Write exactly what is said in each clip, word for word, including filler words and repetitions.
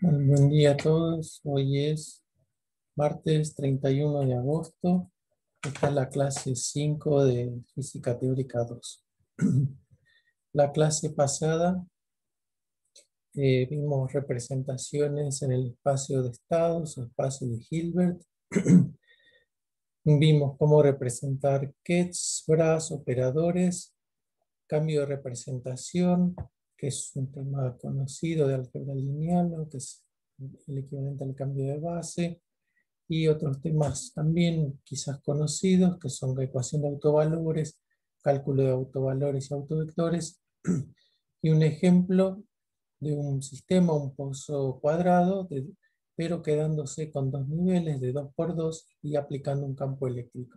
Bueno, buen día a todos. Hoy es martes treinta y uno de agosto. Esta es la clase cinco de Física Teórica dos. La clase pasada eh, vimos representaciones en el espacio de estados o espacio de Hilbert. Vimos cómo representar Ketz, Bras, operadores, cambio de representación, que es un tema conocido de álgebra lineal, ¿no? Que es el equivalente al cambio de base. Y otros temas también quizás conocidos, que son la ecuación de autovalores, cálculo de autovalores y autovectores, y un ejemplo de un sistema, un pozo cuadrado, de, pero quedándose con dos niveles de dos por dos y aplicando un campo eléctrico.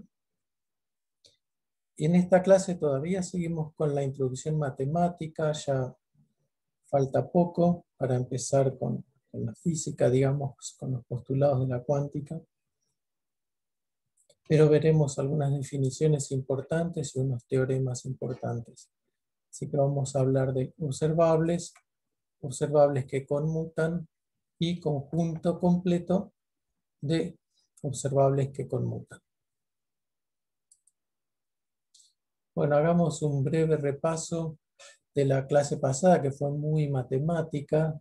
En esta clase todavía seguimos con la introducción matemática, ya falta poco para empezar con, con la física, digamos, con los postulados de la cuántica. Pero veremos algunas definiciones importantes y unos teoremas importantes. Así que vamos a hablar de observables, observables que conmutan y conjunto completo de observables que conmutan. Bueno, hagamos un breve repaso de la clase pasada, que fue muy matemática.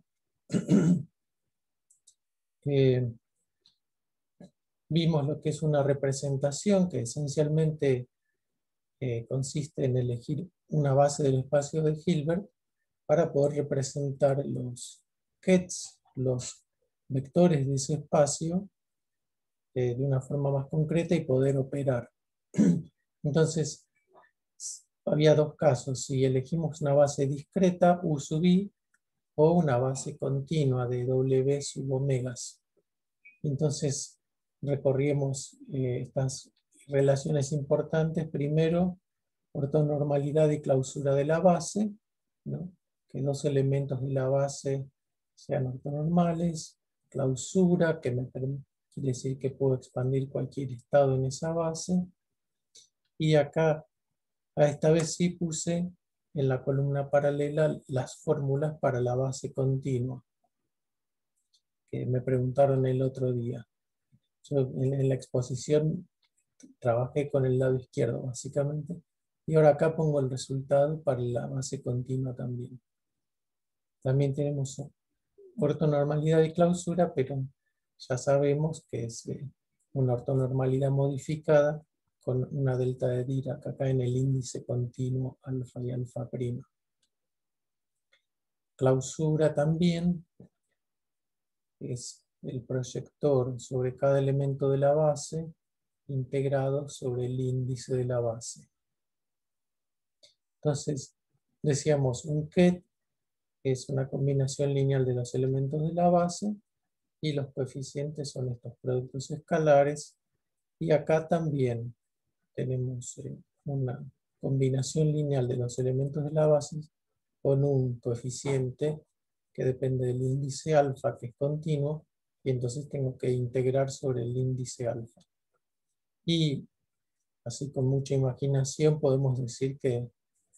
eh, vimos lo que es una representación, que esencialmente eh, consiste en elegir una base del espacio de Hilbert para poder representar los Ketz, los vectores de ese espacio, eh, de una forma más concreta y poder operar. Entonces, había dos casos: si elegimos una base discreta, U sub i, o una base continua de W sub omegas. Entonces, recorrimos eh, estas relaciones importantes. Primero, ortonormalidad y clausura de la base, ¿no? Que dos elementos de la base sean ortonormales. Clausura, que me quiere decir que puedo expandir cualquier estado en esa base. Y acá, a esta vez sí puse en la columna paralela las fórmulas para la base continua, que me preguntaron el otro día. Yo en, en la exposición trabajé con el lado izquierdo, básicamente. Y ahora acá pongo el resultado para la base continua también. También tenemos ortonormalidad y clausura, pero ya sabemos que es eh, una ortonormalidad modificada con una delta de Dirac acá en el índice continuo alfa y alfa prima. Clausura también es el proyector sobre cada elemento de la base integrado sobre el índice de la base. Entonces, decíamos, un Ket es una combinación lineal de los elementos de la base y los coeficientes son estos productos escalares. Y acá también tenemos eh, una combinación lineal de los elementos de la base con un coeficiente que depende del índice alfa, que es continuo, y entonces tengo que integrar sobre el índice alfa. Y así con mucha imaginación podemos decir que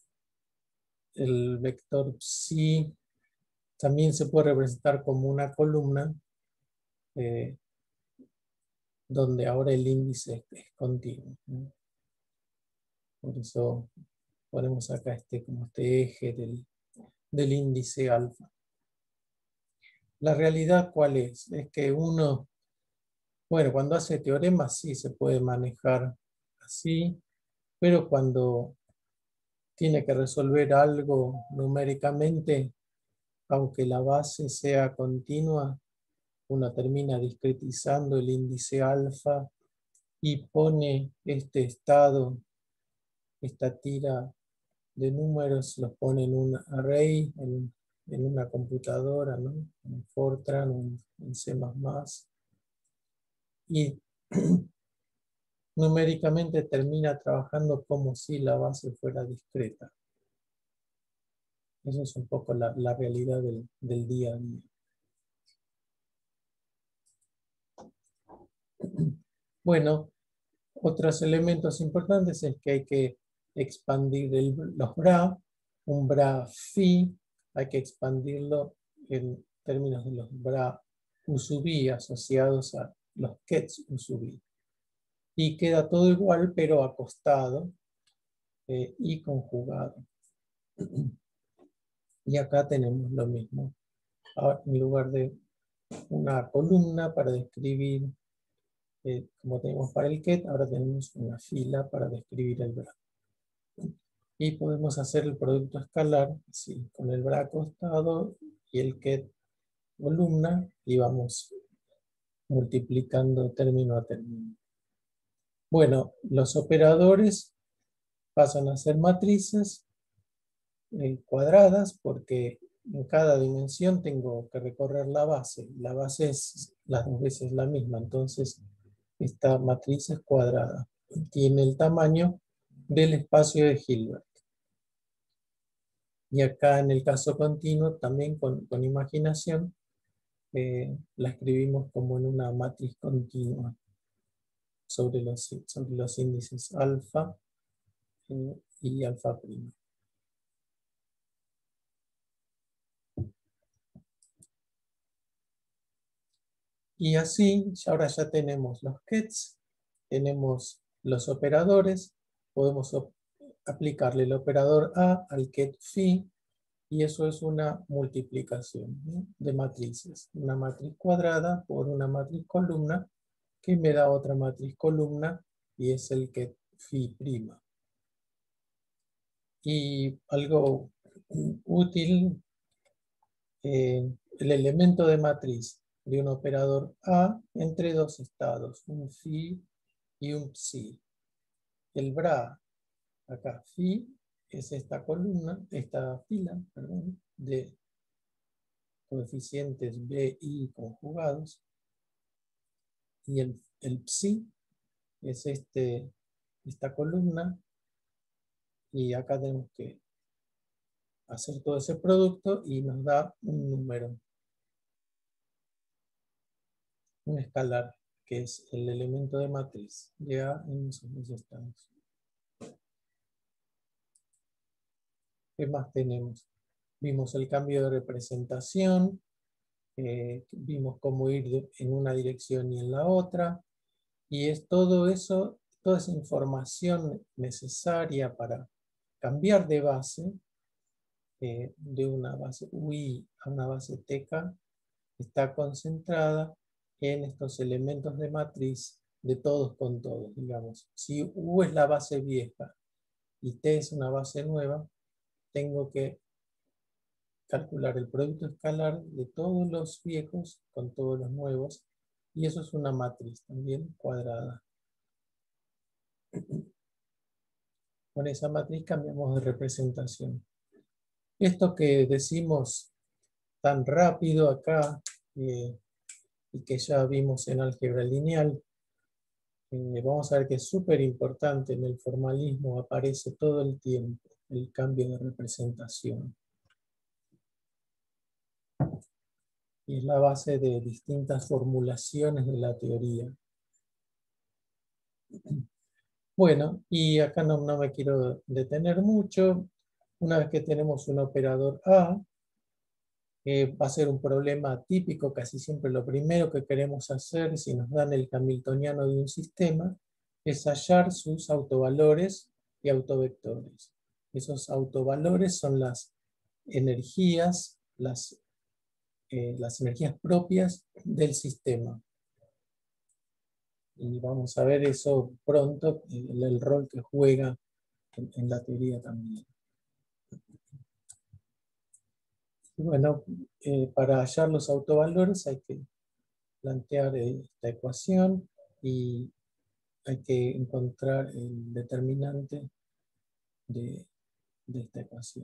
el vector psi también se puede representar como una columna eh, donde ahora el índice es, es continuo, ¿no? Por eso ponemos acá este, como este eje del, del índice alfa. La realidad, ¿cuál es? Es que uno, bueno, cuando hace teoremas sí se puede manejar así, pero cuando tiene que resolver algo numéricamente, aunque la base sea continua, uno termina discretizando el índice alfa y pone este estado, esta tira de números, los pone en un array, en, en una computadora, ¿no? En Fortran, en, en C más más, y numéricamente termina trabajando como si la base fuera discreta. Eso es un poco la, la realidad del, del día a día. Bueno, otros elementos importantes es que hay que expandir el, los bra, un bra phi, hay que expandirlo en términos de los bra U sub i asociados a los kets U sub i. Y queda todo igual, pero acostado eh, y conjugado. Y acá tenemos lo mismo. Ahora, en lugar de una columna para describir, eh, como tenemos para el ket, ahora tenemos una fila para describir el bra. Y podemos hacer el producto escalar, así, con el bra acostado y el ket columna, y vamos multiplicando término a término. Bueno, los operadores pasan a ser matrices eh, cuadradas, porque en cada dimensión tengo que recorrer la base. La base es las dos veces la misma, entonces esta matriz es cuadrada. Tiene el tamaño del espacio de Hilbert. Y acá en el caso continuo, también con, con imaginación, eh, la escribimos como en una matriz continua sobre los, sobre los índices alfa eh, y alfa prima. Y así, ahora ya tenemos los kets, tenemos los operadores, podemos aplicarle el operador A al ket phi, y eso es una multiplicación, ¿no?, de matrices. Una matriz cuadrada por una matriz columna, que me da otra matriz columna, y es el ket phi prima. Y algo útil, eh, el elemento de matriz de un operador A entre dos estados, un phi y un psi. El bra, acá phi, es esta columna, esta fila, perdón, de coeficientes B y conjugados, y el, el psi es este, esta columna, y acá tenemos que hacer todo ese producto y nos da un número, un escalar, que es el elemento de matriz de A en esos dos estados. ¿Qué más tenemos? Vimos el cambio de representación, eh, vimos cómo ir de, en una dirección y en la otra, y es todo eso, toda esa información necesaria para cambiar de base, eh, de una base U I a una base T K, está concentrada en estos elementos de matriz de todos con todos, digamos. Si U es la base vieja y T es una base nueva, tengo que calcular el producto escalar de todos los viejos con todos los nuevos, y eso es una matriz también cuadrada. Con esa matriz cambiamos de representación. Esto que decimos tan rápido acá, eh, y que ya vimos en álgebra lineal, eh, vamos a ver que es súper importante en el formalismo, aparece todo el tiempo el cambio de representación. Y es la base de distintas formulaciones de la teoría. Bueno, y acá no, no me quiero detener mucho. Una vez que tenemos un operador A, eh, va a ser un problema típico, casi siempre lo primero que queremos hacer si nos dan el hamiltoniano de un sistema, es hallar sus autovalores y autovectores. Esos autovalores son las energías, las, eh, las energías propias del sistema. Y vamos a ver eso pronto, el, el rol que juega en, en la teoría también. Y bueno, eh, para hallar los autovalores hay que plantear eh, esta ecuación y hay que encontrar el determinante de, de esta ecuación.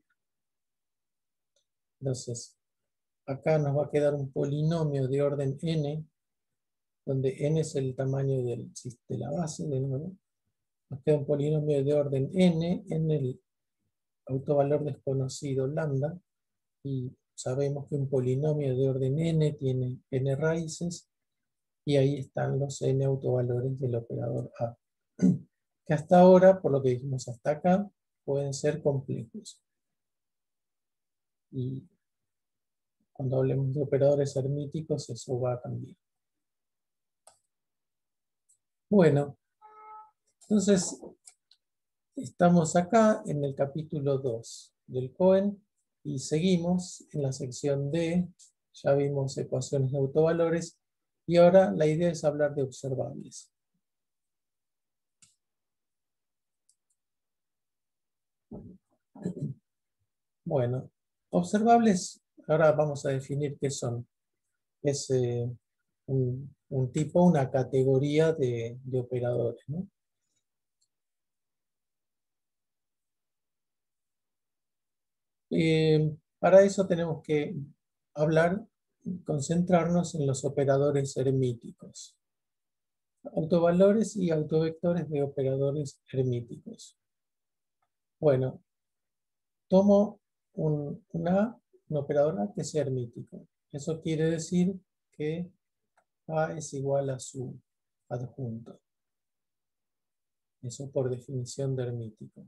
Entonces, acá nos va a quedar un polinomio de orden n, donde n es el tamaño del, de la base, de nuevo. Nos queda un polinomio de orden n en el autovalor desconocido lambda, y sabemos que un polinomio de orden n tiene n raíces, y ahí están los n autovalores del operador A, que hasta ahora, por lo que dijimos hasta acá, pueden ser complejos. Y Cuando hablemos de operadores hermíticos, eso va a cambiar. Bueno, entonces estamos acá en el capítulo dos del Cohen y seguimos en la sección D. Ya vimos ecuaciones de autovalores y ahora la idea es hablar de observables. Bueno, observables, ahora vamos a definir qué son. Es eh, un, un tipo, una categoría de, de operadores, ¿no? Eh, para eso tenemos que hablar, concentrarnos en los operadores hermíticos. Autovalores y autovectores de operadores hermíticos. Bueno, tomo un, una, un operador A que sea hermítico. Eso quiere decir que A es igual a su adjunto. Eso por definición de hermítico.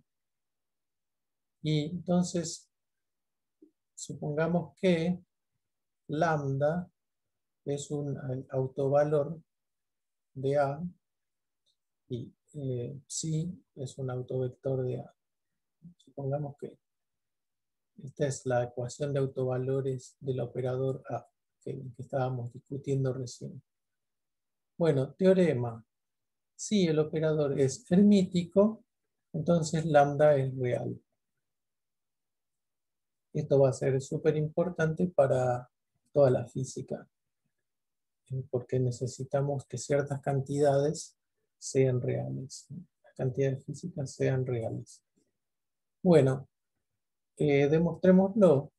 Y entonces, supongamos que lambda es un autovalor de A y eh, psi es un autovector de A. Supongamos que esta es la ecuación de autovalores del operador A que, que estábamos discutiendo recién. Bueno, teorema. Si el operador es hermítico, entonces lambda es real. Esto va a ser súper importante para toda la física, porque necesitamos que ciertas cantidades sean reales. Las cantidades físicas sean reales. Bueno, eh, demostrémoslo.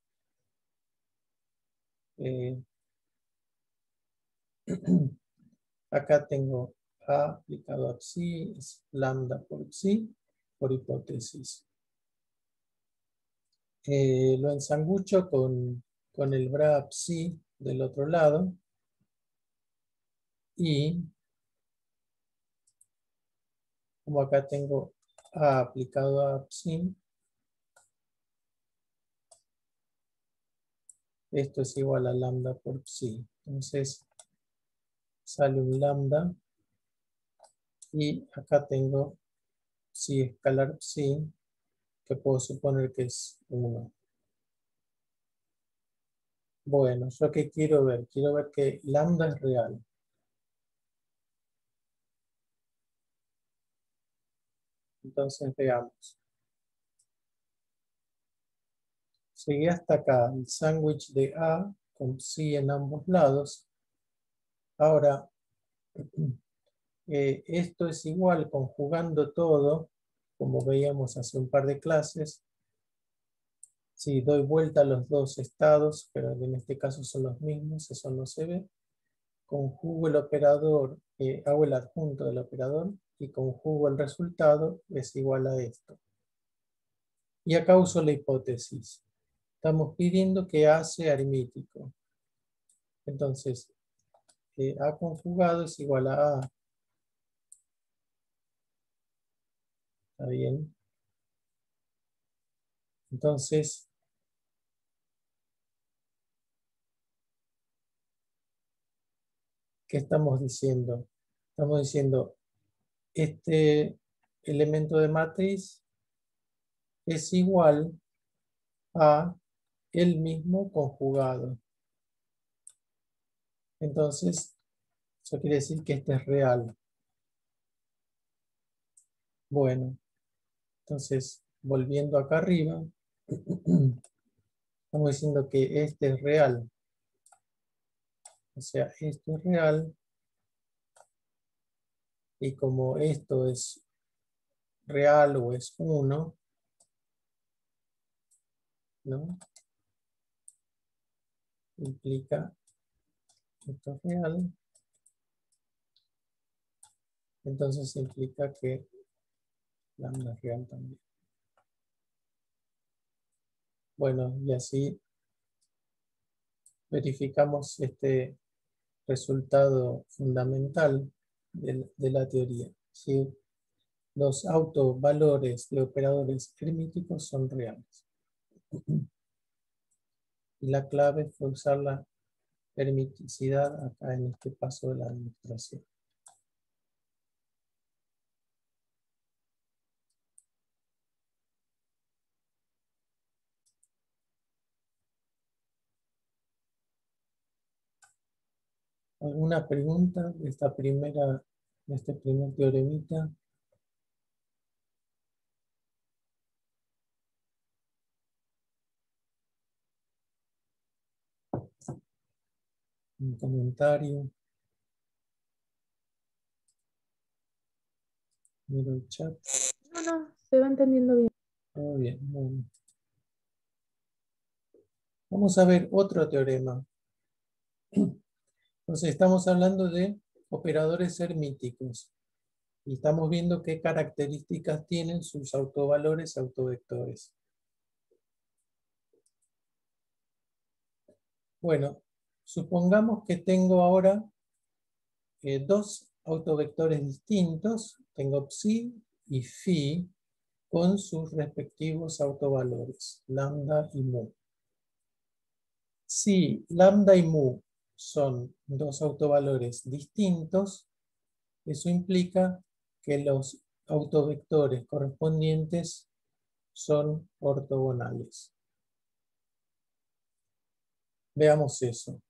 Eh, acá tengo A aplicado a psi, es lambda por psi, por hipótesis. Eh, lo ensangucho con, con el bra psi del otro lado. Y como acá tengo A aplicado a psi, esto es igual a lambda por psi. Entonces sale un lambda. Y acá tengo psi escalar psi, que puedo suponer que es uno. Bueno, ¿yo qué quiero ver? Quiero ver que lambda es real. Entonces veamos. Llegué hasta acá, el sándwich de A con psi en ambos lados. Ahora, eh, esto es igual conjugando todo, como veíamos hace un par de clases. Si doy vuelta a los dos estados, pero en este caso son los mismos, eso no se ve. Conjugo el operador, eh, hago el adjunto del operador y conjugo el resultado, es igual a esto. Y acá uso la hipótesis. Estamos pidiendo que A sea aritmético. Entonces, eh, A conjugado es igual a A. ¿Está bien? Entonces, ¿qué estamos diciendo? Estamos diciendo, este elemento de matriz es igual a el mismo conjugado. Entonces, eso quiere decir que este es real. Bueno, entonces, volviendo acá arriba, estamos diciendo que este es real. O sea, esto es real. Y como esto es real o es uno, ¿no? Implica esto es real. Entonces implica que lambda es real también. Bueno, y así verificamos este resultado fundamental de, de la teoría. ¿Sí? Los autovalores de operadores hermíticos son reales. Y la clave fue usar la hermeticidad acá en este paso de la demostración. ¿Alguna pregunta de esta primera, de este primer teoremita? Un comentario. Miro el chat. No, no, se va entendiendo bien. Todo bien, bueno. Vamos a ver otro teorema. Entonces estamos hablando de operadores hermíticos. Y estamos viendo qué características tienen sus autovalores autovectores. Bueno, supongamos que tengo ahora eh, dos autovectores distintos. Tengo psi y phi con sus respectivos autovalores, lambda y mu. Si lambda y mu son dos autovalores distintos, eso implica que los autovectores correspondientes son ortogonales. Veamos eso.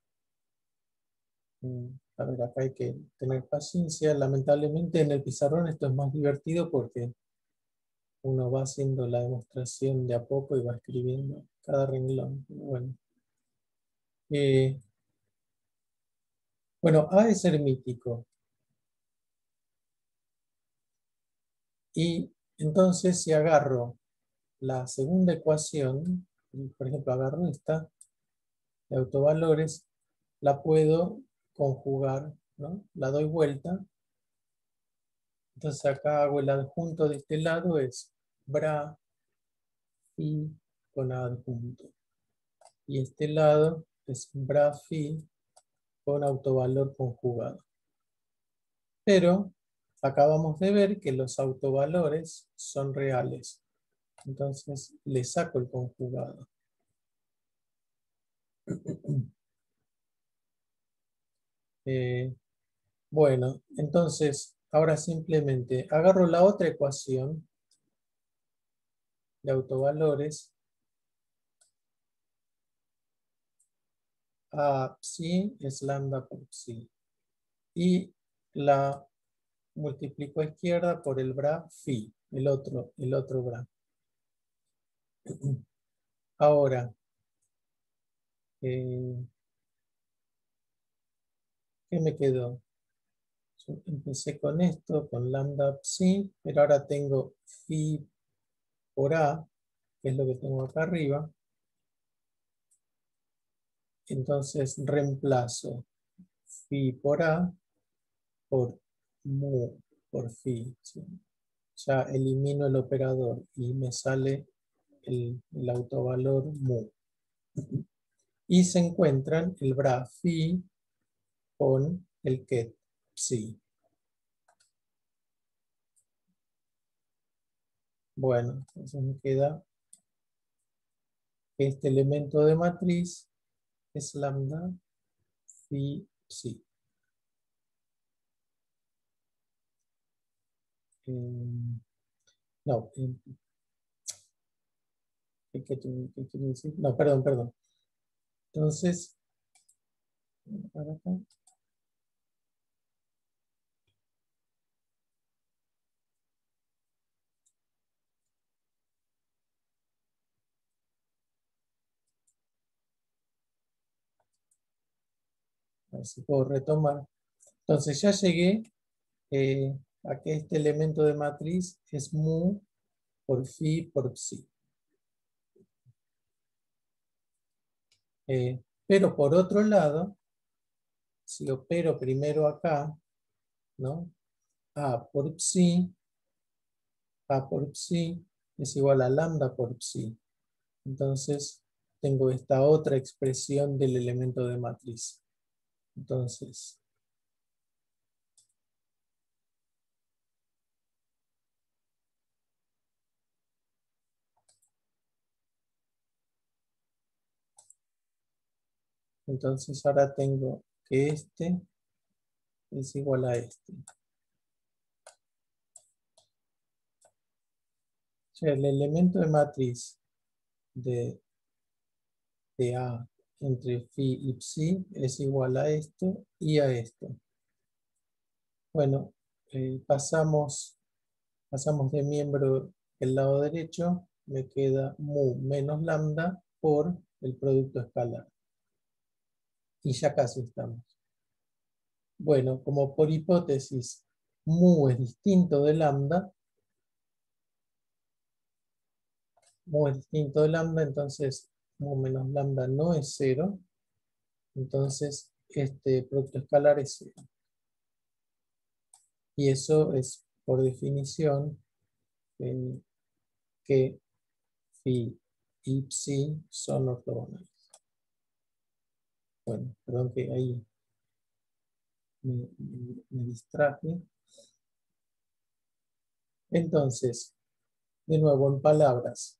A ver, acá hay que tener paciencia. Lamentablemente en el pizarrón esto es más divertido porque uno va haciendo la demostración de a poco y va escribiendo cada renglón. Bueno, eh, bueno, A es hermítico. Y entonces si agarro la segunda ecuación, por ejemplo agarro esta de autovalores, la puedo conjugar, ¿no? La doy vuelta. Entonces acá hago el adjunto de este lado, es bra, phi con adjunto. Y este lado es bra, phi con autovalor conjugado. Pero acabamos de ver que los autovalores son reales. Entonces le saco el conjugado. Eh, bueno, entonces ahora simplemente agarro la otra ecuación de autovalores. A psi es lambda por psi. Y la multiplico a izquierda por el bra phi, el otro, el otro bra. Ahora, eh, ¿qué me quedó? Yo empecé con esto, con lambda psi, pero ahora tengo phi por a, que es lo que tengo acá arriba. Entonces reemplazo phi por a por mu por phi. ¿Sí? Ya elimino el operador y me sale el, el autovalor mu. Y se encuentran el bra phi con el ket psi. Bueno, entonces me queda este elemento de matriz es lambda phi psi. Eh, no, eh, ¿qué, qué, qué quiere decir? No, perdón, perdón. Entonces, para acá. A ver si puedo retomar. Entonces ya llegué eh, a que este elemento de matriz es mu por phi por psi. Eh, pero por otro lado, si opero primero acá, ¿no? A por psi, A por psi es igual a lambda por psi. Entonces tengo esta otra expresión del elemento de matriz. Entonces, Entonces ahora tengo que este es igual a este. O sea, el elemento de matriz de, de A entre phi y psi es igual a esto y a esto. Bueno, eh, pasamos, pasamos de miembro el lado derecho, me queda mu menos lambda por el producto escalar. Y ya casi estamos. Bueno, como por hipótesis mu es distinto de lambda, mu es distinto de lambda, entonces mu menos lambda no es cero, entonces este producto escalar es cero. Y eso es, por definición, eh, que phi y psi son ortogonales. Bueno, perdón que ahí me, me, me distraje. Entonces, de nuevo, en palabras,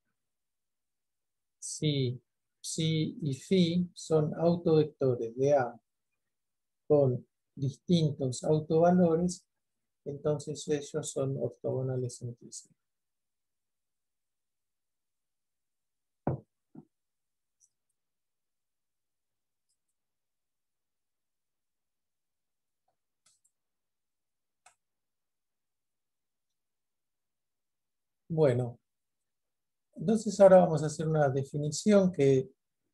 si psi y phi son autovectores de A con distintos autovalores, entonces ellos son ortogonales entre sí. Bueno, entonces ahora vamos a hacer una definición que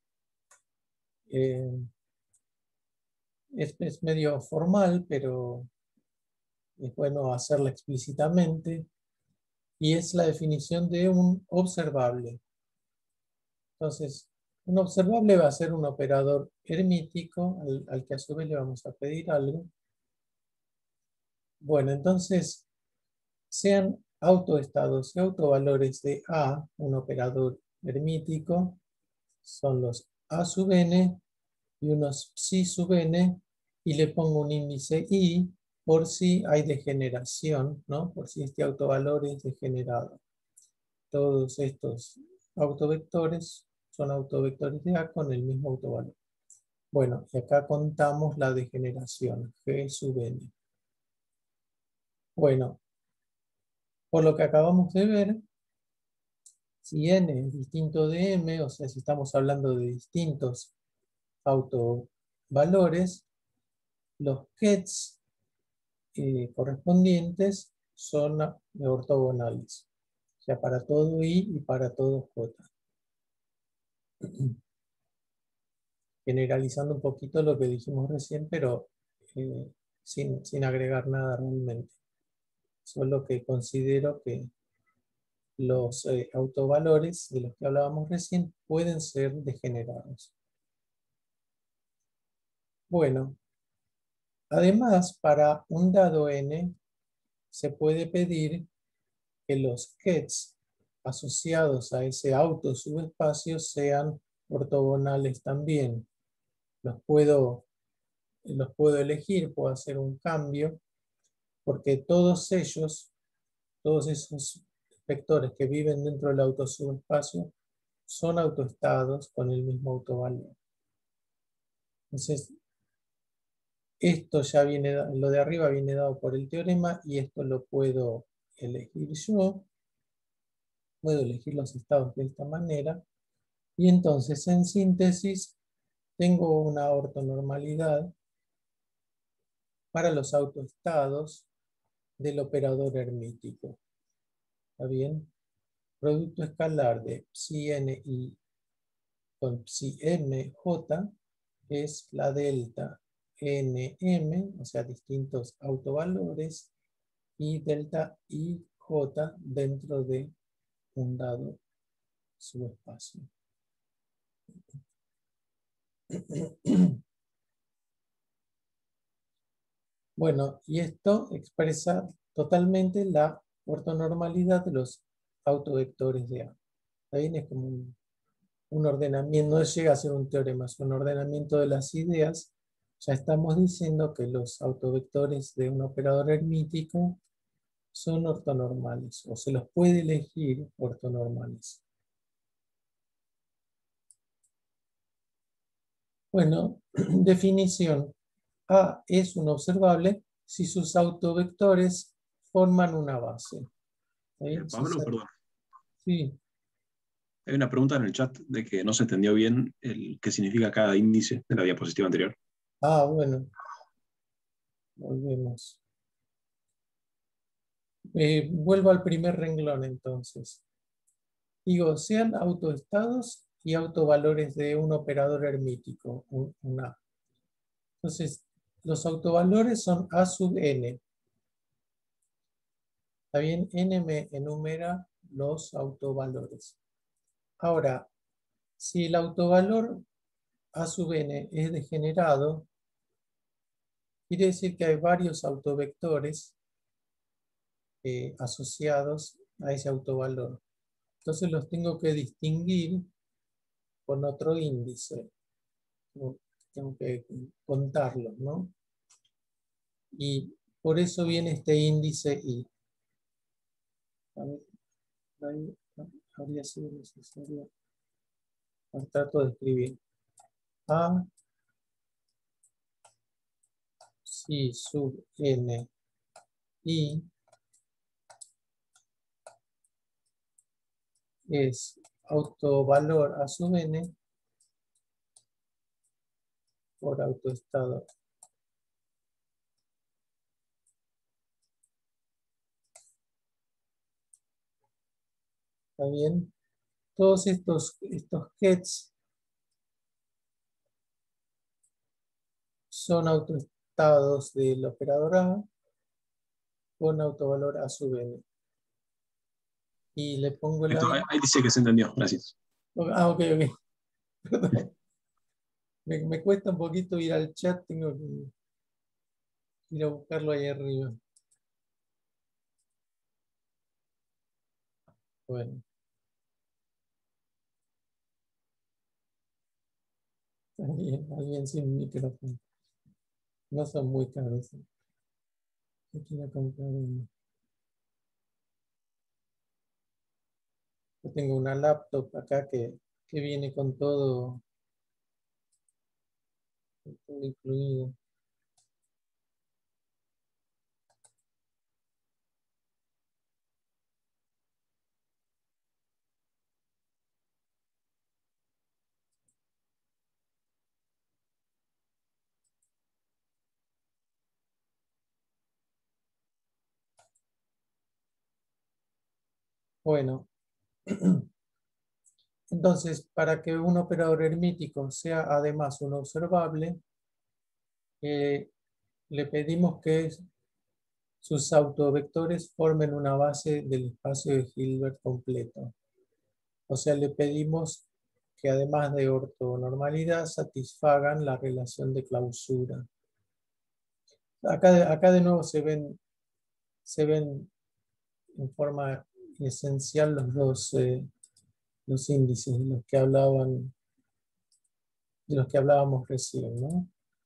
eh, es, es medio formal, pero es bueno hacerla explícitamente, y es la definición de un observable. Entonces, un observable va a ser un operador hermítico al, al que a su vez le vamos a pedir algo. Bueno, entonces, sean autoestados y autovalores de A, un operador hermítico, son los A sub n y unos psi sub n, y le pongo un índice i por si hay degeneración, ¿no? Por si este autovalor es degenerado. Todos estos autovectores son autovectores de A con el mismo autovalor. Bueno, y acá contamos la degeneración, G sub n. Bueno, por lo que acabamos de ver, si n es distinto de m, o sea, si estamos hablando de distintos autovalores, los kets eh, correspondientes son ortogonales. O sea, para todo i y para todo j. Generalizando un poquito lo que dijimos recién, pero eh, sin, sin agregar nada realmente. Solo que considero que los eh, autovalores de los que hablábamos recién pueden ser degenerados. Bueno, además, para un dado n, se puede pedir que los kets asociados a ese auto subespacio sean ortogonales también. Los puedo, los puedo elegir, puedo hacer un cambio, porque todos ellos, todos esos vectores que viven dentro del auto subespacio, son autoestados con el mismo autovalor. Entonces, esto ya viene, lo de arriba viene dado por el teorema, y esto lo puedo elegir yo. Puedo elegir los estados de esta manera. Y entonces, en síntesis, tengo una ortonormalidad para los autoestados del operador hermítico. ¿Está bien? Producto escalar de psi n i con psi m j es la delta nm, o sea, distintos autovalores, y delta ij dentro de un dado subespacio. Bueno, y esto expresa totalmente la ortonormalidad de los autovectores de A. Ahí es como un, un ordenamiento, no llega a ser un teorema, es un ordenamiento de las ideas. Ya estamos diciendo que los autovectores de un operador hermítico son ortonormales, o se los puede elegir ortonormales. Bueno, definición. A es un observable si sus autovectores forman una base. ¿Sí? Eh, Pablo, Si perdón. sí. Hay una pregunta en el chat de que no se entendió bien el qué significa cada índice de la diapositiva anterior. Ah, bueno. Volvemos. Eh, vuelvo al primer renglón entonces. Digo, sean autoestados y autovalores de un operador hermítico, un, un A. Entonces, los autovalores son A sub n. ¿Está bien? N me enumera los autovalores. Ahora, si el autovalor A sub n es degenerado, quiere decir que hay varios autovectores eh, asociados a ese autovalor. Entonces los tengo que distinguir con otro índice. Tengo que contarlos, ¿no? Y por eso viene este índice I. A ver, ahí habría sido necesario. Trato de escribir. A si sub n I es autovalor A sub n por autoestado. ¿Está bien? Todos estos, estos gets son autoestados del operador A con autovalor A sub n. Y le pongo la... Esto, ahí, ahí dice que se entendió, gracias. Ah, ok, ok. Perdón. Me, me cuesta un poquito ir al chat, tengo que ir a buscarlo ahí arriba. Bueno. Alguien, alguien sin micrófono. No son muy caros. Yo quiero comprar uno. Yo tengo una laptop acá que, que viene con todo, con todo incluido. Bueno, entonces, para que un operador hermítico sea además un observable, eh, le pedimos que sus autovectores formen una base del espacio de Hilbert completo. O sea, le pedimos que además de ortonormalidad satisfagan la relación de clausura. Acá de, acá de nuevo se ven, se ven en forma esencial los dos eh, los índices de los que hablaban, de los que hablábamos recién, ¿no?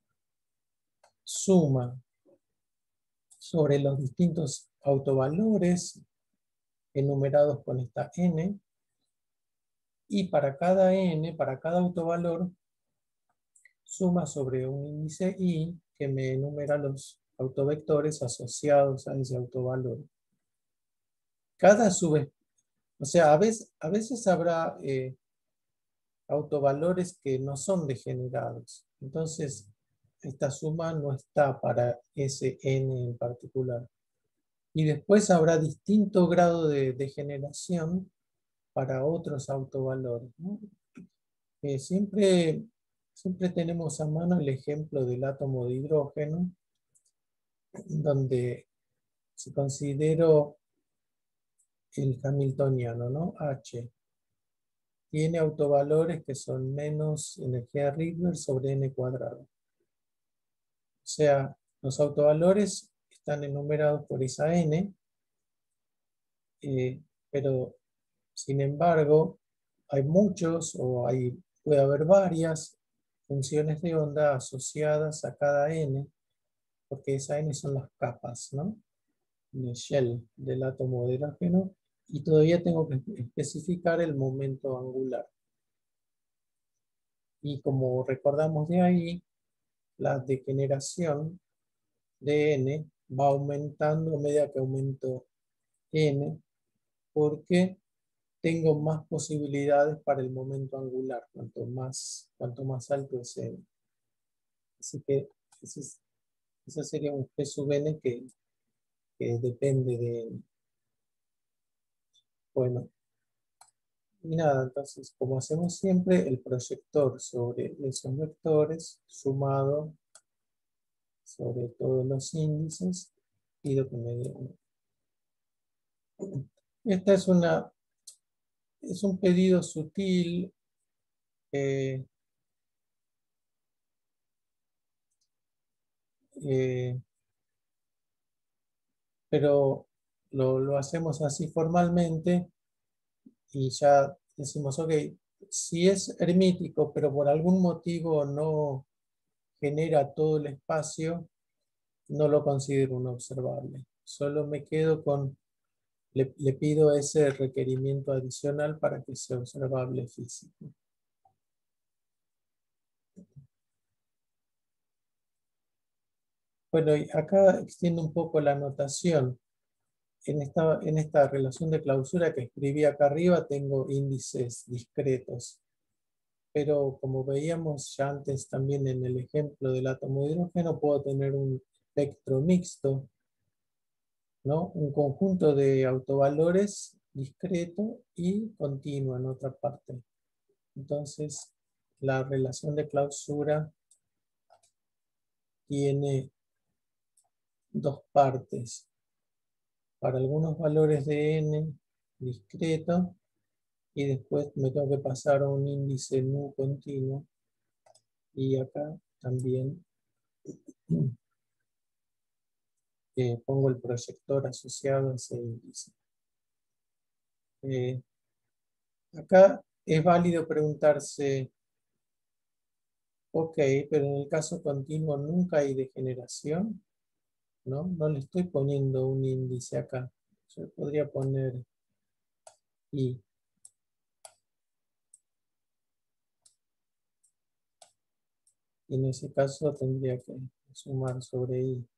Suma sobre los distintos autovalores enumerados con esta n, y para cada n, para cada autovalor, suma sobre un índice i que me enumera los autovectores asociados a ese autovalor. Cada sub, o sea, a veces, a veces habrá eh, autovalores que no son degenerados. Entonces, esta suma no está para ese n en particular. Y después habrá distinto grado de degeneración para otros autovalores, ¿no? Eh, siempre, siempre tenemos a mano el ejemplo del átomo de hidrógeno, donde si considero el hamiltoniano, ¿no? H, tiene autovalores que son menos energía Rydberg sobre n cuadrado. O sea, los autovalores están enumerados por esa n, eh, pero sin embargo, hay muchos o hay, puede haber varias funciones de onda asociadas a cada n, porque esa n son las capas, ¿no? El shell del átomo de hidrógeno, y todavía tengo que especificar el momento angular. Y como recordamos de ahí, la degeneración de n va aumentando a medida que aumento n, porque tengo más posibilidades para el momento angular, cuanto más, cuanto más alto es n. Así que ese, es, ese sería un G sub n que, que depende de n. Bueno, y nada, entonces como hacemos siempre, el proyector sobre esos vectores sumado sobre todos los índices, pido que me dé uno. Esta es una, es un pedido sutil. eh, eh, pero lo, lo hacemos así formalmente y ya decimos, ok, si es hermítico, pero por algún motivo no genera todo el espacio, no lo considero un observable. Solo me quedo con, le, le pido ese requerimiento adicional para que sea observable físico. Bueno, y acá extiendo un poco la notación. En esta, en esta relación de clausura que escribí acá arriba tengo índices discretos. Pero como veíamos ya antes también en el ejemplo del átomo de hidrógeno, puedo tener un espectro mixto, ¿no? Un conjunto de autovalores discreto y continuo en otra parte. Entonces, la relación de clausura tiene dos partes. Para algunos valores de n discreto, y después me tengo que pasar a un índice nu continuo, y acá también eh, pongo el proyector asociado a ese índice. Eh, acá es válido preguntarse, ok, pero en el caso continuo nunca hay degeneración, ¿no? No le estoy poniendo un índice acá. Yo podría poner i. Y en ese caso tendría que sumar sobre i.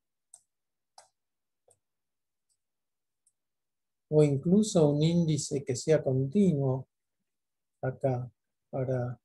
O incluso un índice que sea continuo acá para,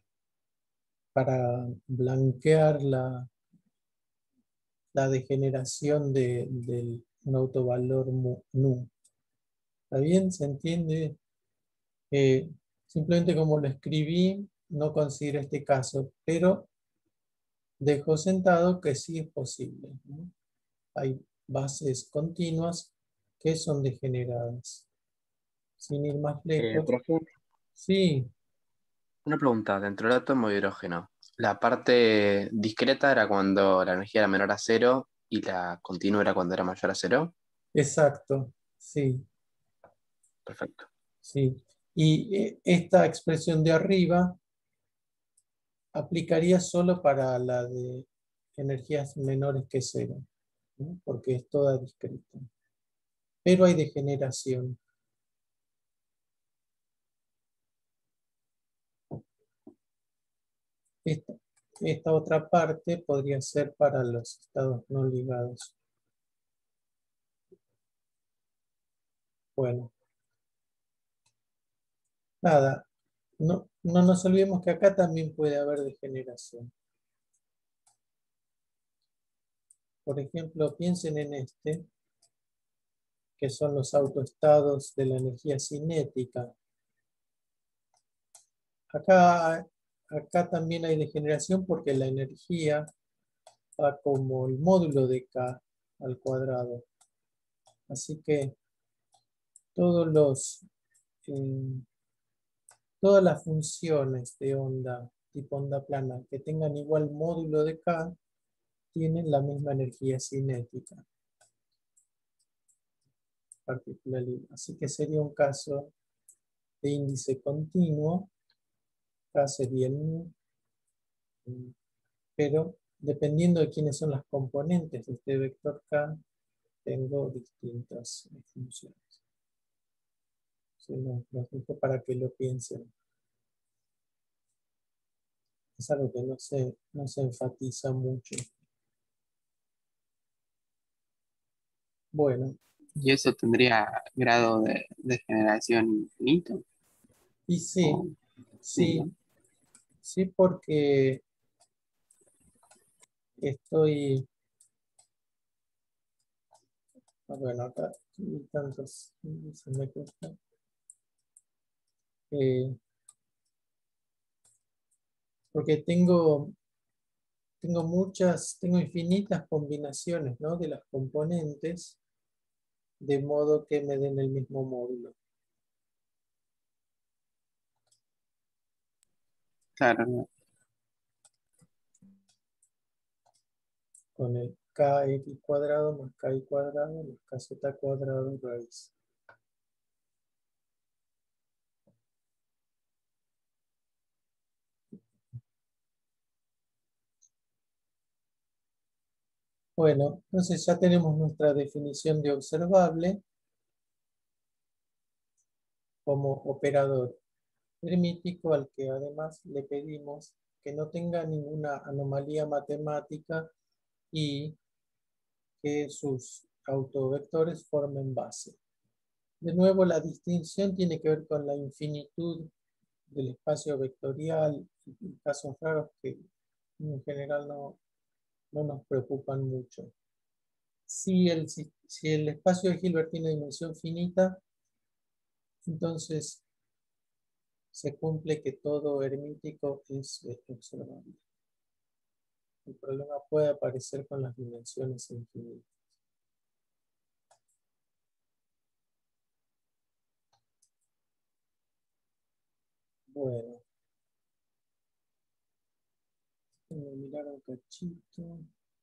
para blanquear la, la degeneración de, del un autovalor mu- nu. ¿Está bien? ¿Se entiende? Eh, simplemente como lo escribí, no considero este caso, pero dejo sentado que sí es posible, ¿no? Hay bases continuas que son degeneradas. Sin ir más Eh, lejos. profe, Sí, una pregunta, dentro del átomo de hidrógeno, la parte discreta era cuando la energía era menor a cero y la continua era cuando era mayor a cero. exacto. Sí, Perfecto. sí. Y eh, esta expresión de arriba aplicaría solo para la de energías menores que cero, ¿no? Porque es toda discreta. Pero hay degeneración. Esta, esta otra parte podría ser para los estados no ligados. Bueno, nada, no, no nos olvidemos que acá también puede haber degeneración. Por ejemplo, piensen en este, que son los autoestados de la energía cinética. Acá, acá también hay degeneración porque la energía va como el módulo de K al cuadrado. Así que todos los, eh, todas las funciones de onda tipo onda plana que tengan igual módulo de K tienen la misma energía cinética particular. Así que sería un caso de índice continuo. K sería el nu, pero dependiendo de quiénes son las componentes de este vector K, tengo distintas funciones. Se los, los dejo para que lo piensen. Es algo que no se, no se enfatiza mucho. Bueno, ¿Y eso tendría grado de, de generación infinito? y sí, ¿O sí, ¿no? sí, porque estoy, ah, bueno, acá y tantos, se me cuesta. Eh, porque tengo, tengo muchas, tengo infinitas combinaciones, ¿no? De las componentes, de modo que me den el mismo módulo. Claro, no. Con el kx cuadrado más ky cuadrado más kz cuadrado raíz. Bueno, entonces ya tenemos nuestra definición de observable como operador hermítico al que además le pedimos que no tenga ninguna anomalía matemática y que sus autovectores formen base. De nuevo, la distinción tiene que ver con la infinitud del espacio vectorial y casos raros que en general no, no nos preocupan mucho. Si el, si el espacio de Hilbert tiene dimensión finita, entonces se cumple que todo hermítico es observable. El problema puede aparecer con las dimensiones infinitas. Bueno, voy a mirar un cachito.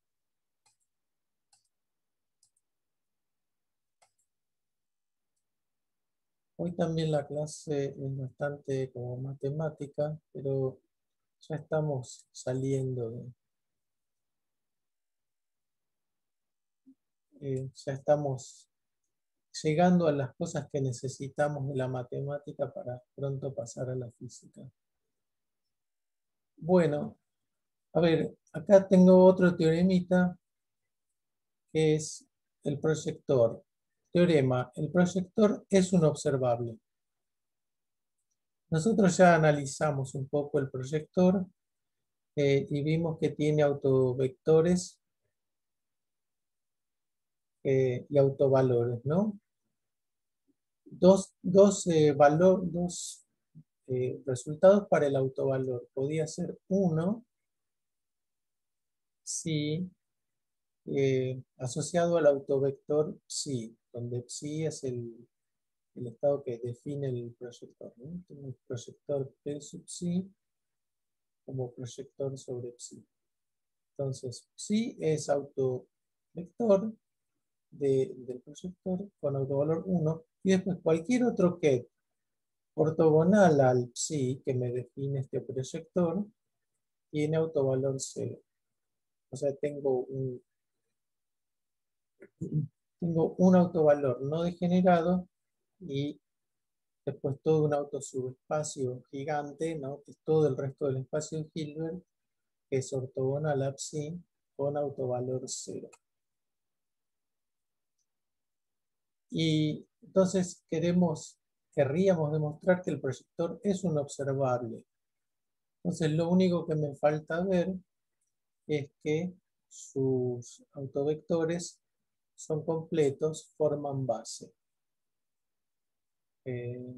Hoy también la clase es bastante como matemática, pero ya estamos saliendo de... eh, ya estamos llegando a las cosas que necesitamos de la matemática para pronto pasar a la física. Bueno, a ver, acá tengo otro teoremita que es el proyector. Teorema, el proyector es un observable. Nosotros ya analizamos un poco el proyector eh, y vimos que tiene autovectores eh, y autovalores, ¿no? Dos, dos, eh, valor, dos eh, resultados para el autovalor. Podía ser uno si eh, asociado al autovector psi, donde psi es el, el estado que define el proyector, ¿no? Tengo el proyector P sub psi como proyector sobre psi. Entonces, psi es autovector de, del proyector con autovalor uno y después cualquier otro ket ortogonal al psi que me define este proyector tiene autovalor cero. O sea, tengo un, tengo un autovalor no degenerado y después todo un autosubespacio gigante, ¿no? Que es todo el resto del espacio de Hilbert, que es ortogonal a psi con autovalor cero. Y entonces queremos, querríamos demostrar que el proyector es un observable. Entonces lo único que me falta ver es que sus autovectores son completos, forman base. Eh,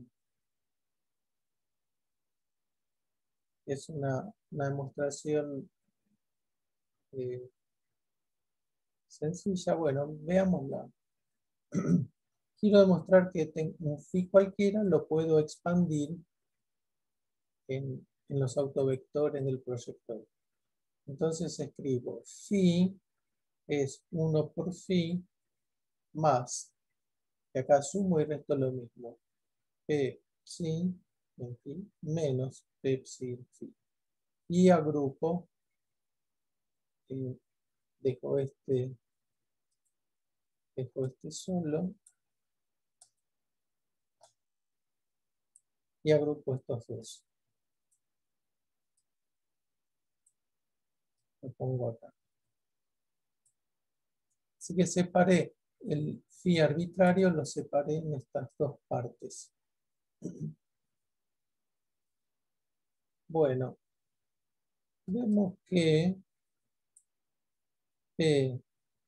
es una, una demostración eh, sencilla. Bueno, veámosla. Quiero demostrar que un phi cualquiera lo puedo expandir en, en los autovectores del proyector. Entonces escribo phi es uno por phi más, que acá sumo y resto lo mismo, p psi en phi menos p psi en phi. Y agrupo, eh, dejo este, dejo este solo y agrupo estos dos. lo pongo acá. Así que separé el phi arbitrario, lo separé en estas dos partes. Bueno, vemos que P,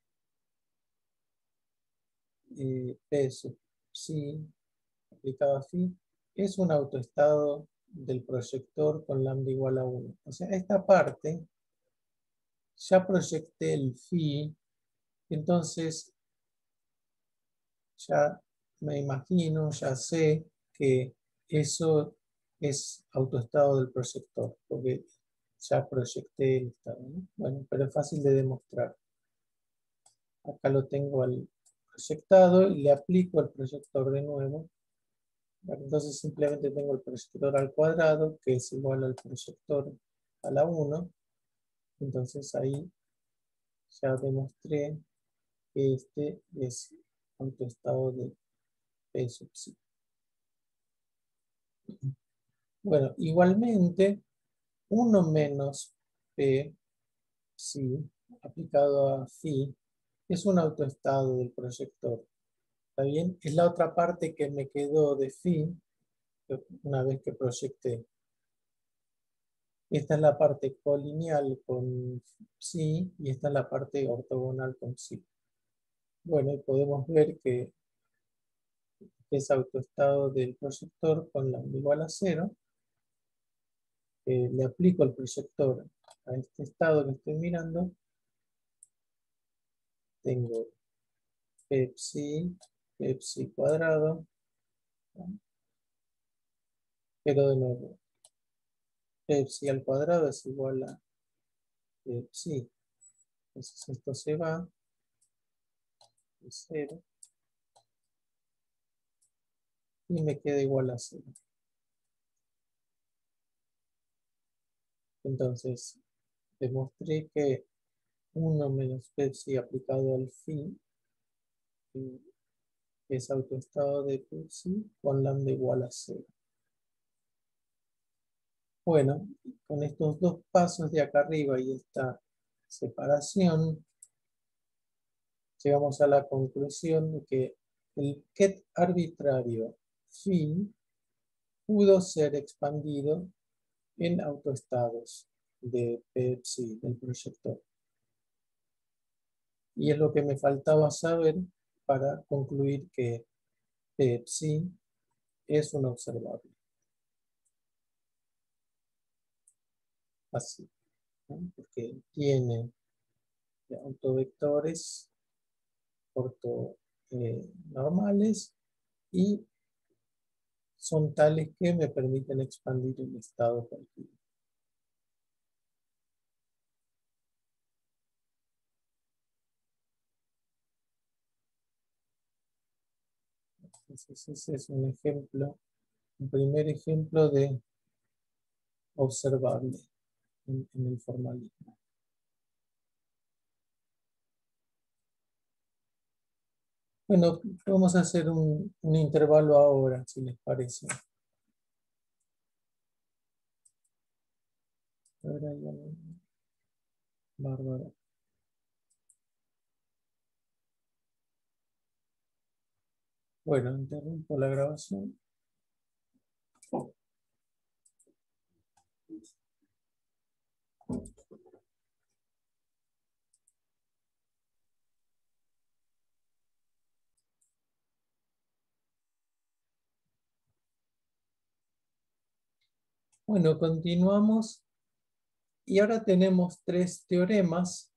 eh, P sub psi aplicado a phi es un autoestado del proyector con lambda igual a uno. O sea, esta parte ya proyecté el phi, entonces ya me imagino, ya sé que eso es autoestado del proyector, porque ya proyecté el estado, ¿no? Bueno, pero es fácil de demostrar. Acá lo tengo al proyectado y le aplico el proyector de nuevo. Bueno, entonces simplemente tengo el proyector al cuadrado, que es igual al proyector a la uno. Entonces ahí ya demostré que este es autoestado de P sub psi. Bueno, igualmente, uno menos P psi aplicado a phi es un autoestado del proyector. ¿Está bien? Es la otra parte que me quedó de phi una vez que proyecté. Esta es la parte colineal con psi y esta es la parte ortogonal con psi. Bueno, y podemos ver que es autoestado del proyector con lambda igual a cero. Eh, le aplico el proyector a este estado que estoy mirando. Tengo P psi, P psi cuadrado. Pero de nuevo, P psi al cuadrado es igual a P psi. Entonces esto se va. Es cero. Y me queda igual a cero. Entonces, demostré que uno menos P psi aplicado al phi es autoestado de P psi con lambda igual a cero. Bueno, con estos dos pasos de acá arriba y esta separación, llegamos a la conclusión de que el ket arbitrario phi pudo ser expandido en autoestados de P psi del proyector. Y es lo que me faltaba saber para concluir que P psi es un observable. Así, ¿no? Porque tiene autovectores ortonormales y son tales que me permiten expandir el estado cualquiera. Entonces ese es un ejemplo, un primer ejemplo de observable en, en el formalismo. Bueno, vamos a hacer un, un intervalo ahora, si les parece. Ahora ya no- Bárbaro. Bueno, interrumpo la grabación. Bueno, continuamos. Y ahora tenemos tres teoremas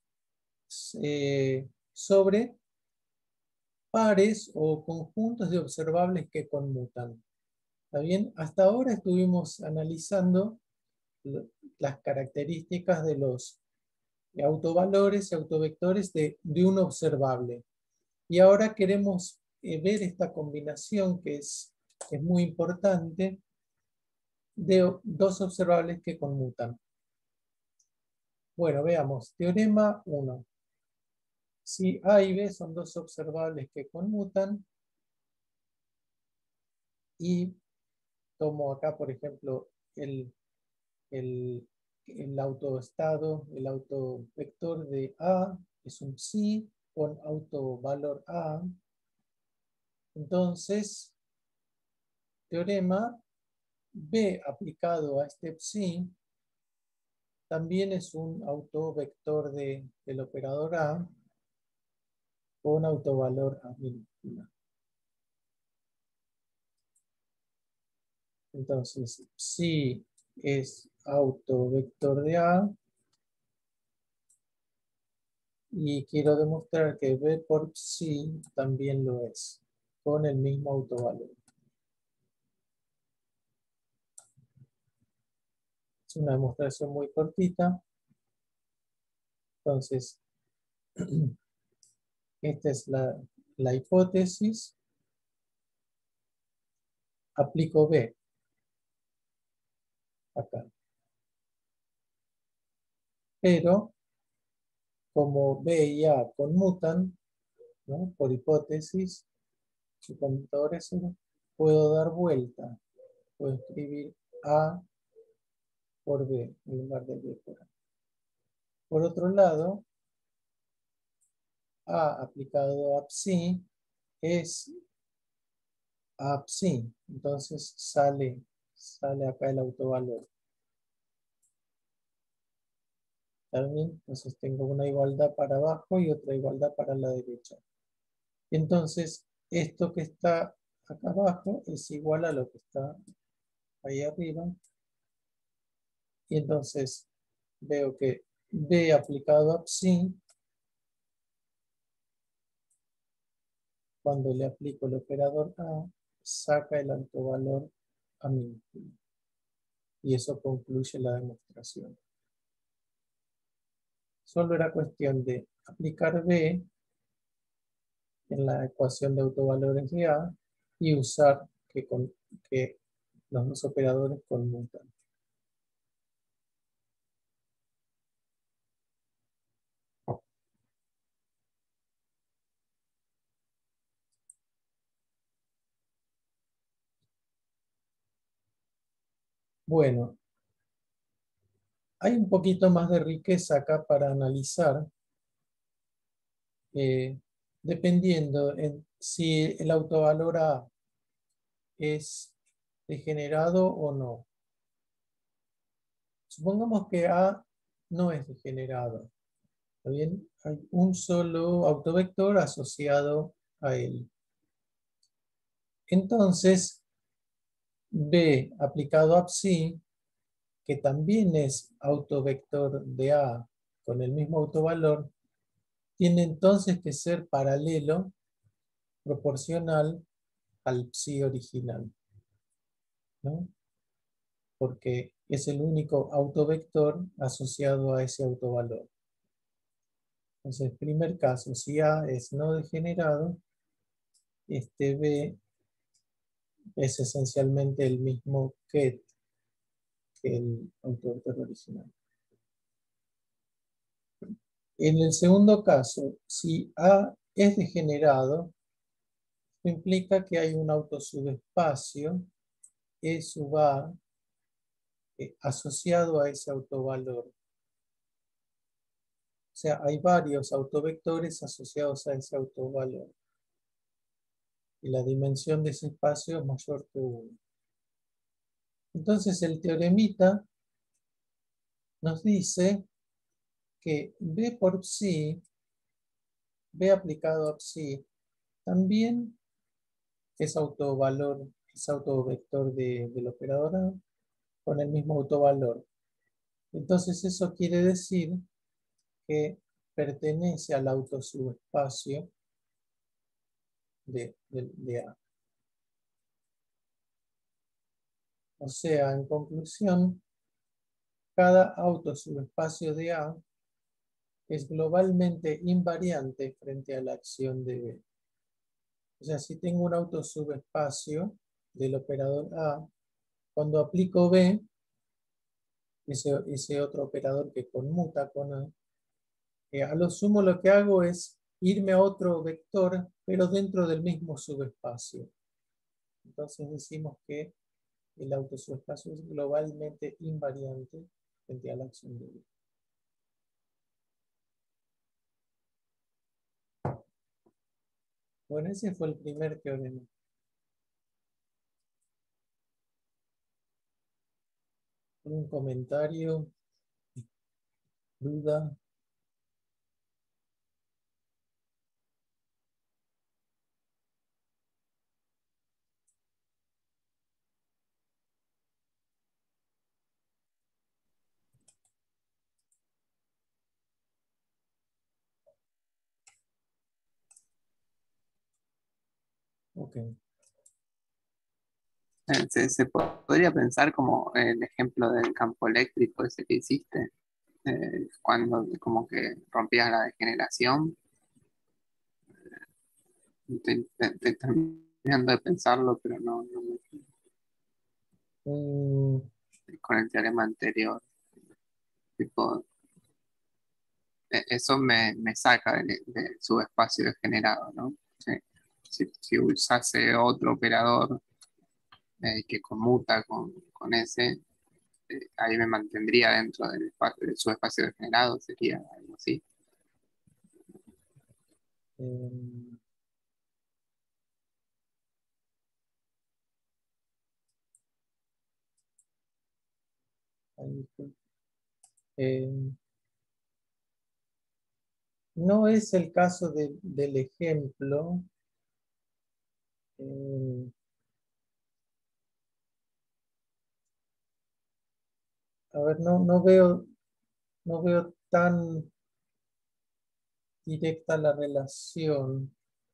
eh, sobre pares o conjuntos de observables que conmutan. ¿Está bien? Hasta ahora estuvimos analizando lo- las características de los autovalores y autovectores de, de un observable. Y ahora queremos eh, ver esta combinación que es, es muy importante de o- dos observables que conmutan. Bueno, veamos. Teorema uno. Si A y B son dos observables que conmutan, y tomo acá, por ejemplo, el, el el autoestado, el autovector de A es un psi con autovalor A. Entonces, teorema B aplicado a este psi también es un autovector de, del operador A con autovalor A minúscula. Entonces, psi es autovector de A y quiero demostrar que B por psi también lo es, con el mismo autovalor. Es una demostración muy cortita. Entonces, esta es la, la hipótesis. Aplico B acá. Pero, como B y A conmutan, ¿no? Por hipótesis, su conmutador es cero, puedo dar vuelta. Puedo escribir A por B en lugar de B por A. Por otro lado, A aplicado a psi es A psi. Entonces sale, sale acá el autovalor. ¿Está bien? Entonces tengo una igualdad para abajo y otra igualdad para la derecha. Entonces, esto que está acá abajo es igual a lo que está ahí arriba. Y entonces veo que B aplicado a psi, cuando le aplico el operador A, saca el autovalor a minúscula. Y eso concluye la demostración. Solo era cuestión de aplicar B en la ecuación de autovalores de A y usar que, con, que los dos operadores conmutan. Bueno, hay un poquito más de riqueza acá para analizar, eh, dependiendo en si el autovalor A es degenerado o no. Supongamos que A no es degenerado. ¿Está bien? Hay un solo autovector asociado a él. Entonces, B aplicado a psi, que también es autovector de A con el mismo autovalor, tiene entonces que ser paralelo, proporcional al psi original, ¿no? Porque es el único autovector asociado a ese autovalor. Entonces, primer caso, si A es no degenerado, este B es esencialmente el mismo ket que el autovector original. En el segundo caso, si A es degenerado, esto implica que hay un autosubespacio E sub A eh, asociado a ese autovalor. O sea, hay varios autovectores asociados a ese autovalor. Y la dimensión de ese espacio es mayor que uno. Entonces el teoremita nos dice que B por psi, B aplicado a psi, también es autovalor, es autovector de, del operador A con el mismo autovalor. Entonces eso quiere decir que pertenece al autosubespacio de, de, de A. O sea, en conclusión, cada autosubespacio de A es globalmente invariante frente a la acción de B. O sea, si tengo un autosubespacio del operador A, cuando aplico B, ese, ese otro operador que conmuta con A, eh, a lo sumo lo que hago es irme a otro vector, pero dentro del mismo subespacio. Entonces decimos que el autosubespacio es globalmente invariante frente a la acción de B. Bueno, ese fue el primer teorema. ¿Un comentario? ¿Duda? Ok. Eh, Se, se podría pensar como el ejemplo del campo eléctrico ese que hiciste, eh, cuando como que rompías la degeneración. Estoy, estoy terminando de pensarlo, pero no, no me- Mm, con el teorema anterior. Tipo, e- eso me, me saca del, del subespacio degenerado, ¿no? Sí. Si, si usase otro operador eh, que conmuta con, con ese, eh, ahí me mantendría dentro del, espacio, del subespacio degenerado, sería algo así. em, ay, disculpe. Em, no es el caso de- del ejemplo. em, a ver, no, no veo, no veo tan directa la relación.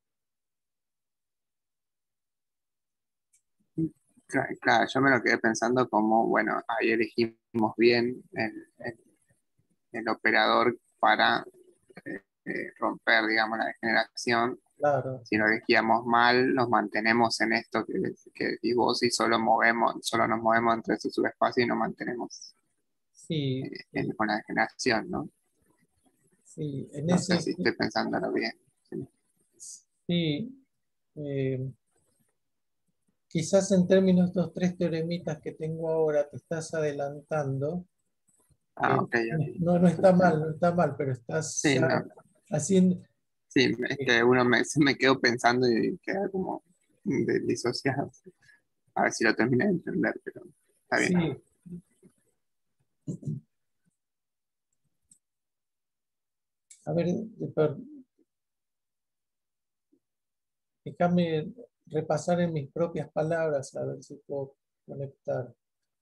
Cla- Claro, yo me lo quedé pensando como, bueno, ahí elegimos bien el, el- el operador para eh, eh, romper, digamos, la degeneración. Claro, Si lo elegíamos mal, nos mantenemos en esto que, que decís vos y solo movemos, solo nos movemos entre ese subespacio y nos mantenemos sí, en- sí, con la degeneración, ¿no? sí, en No sé ese, si estoy pensándolo bien. Sí. sí, em, quizás en términos de estos tres teoremitas que tengo ahora te estás adelantando. Ah, Eh, ok, ok. no, no está mal, no está mal, pero estás Sí, ya no, haciendo, sí, es que uno me, se me quedó pensando y queda como de- disociado. A ver si lo terminé de entender, pero está bien. sí. A ver, de- per- déjame repasar en mis propias palabras, a ver si puedo conectar.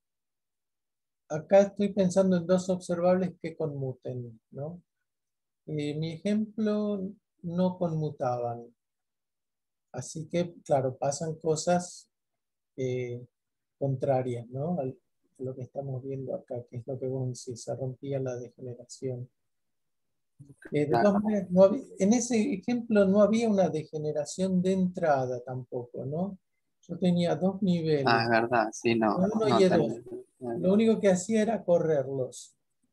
Acá estoy pensando en dos observables que conmuten, ¿no? Eh, mi ejemplo no conmutaban, así que, claro, pasan cosas eh, contrarias, ¿no? Al- a lo que estamos viendo acá, que es lo que vos decís, se rompía la degeneración. Eh, de Claro. todas maneras, no había- en ese ejemplo no había una degeneración de entrada tampoco, ¿no? Yo tenía dos Ah, es niveles, verdad, sí, E no, uno y no E dos. tenés. Lo único que hacía era correrlos,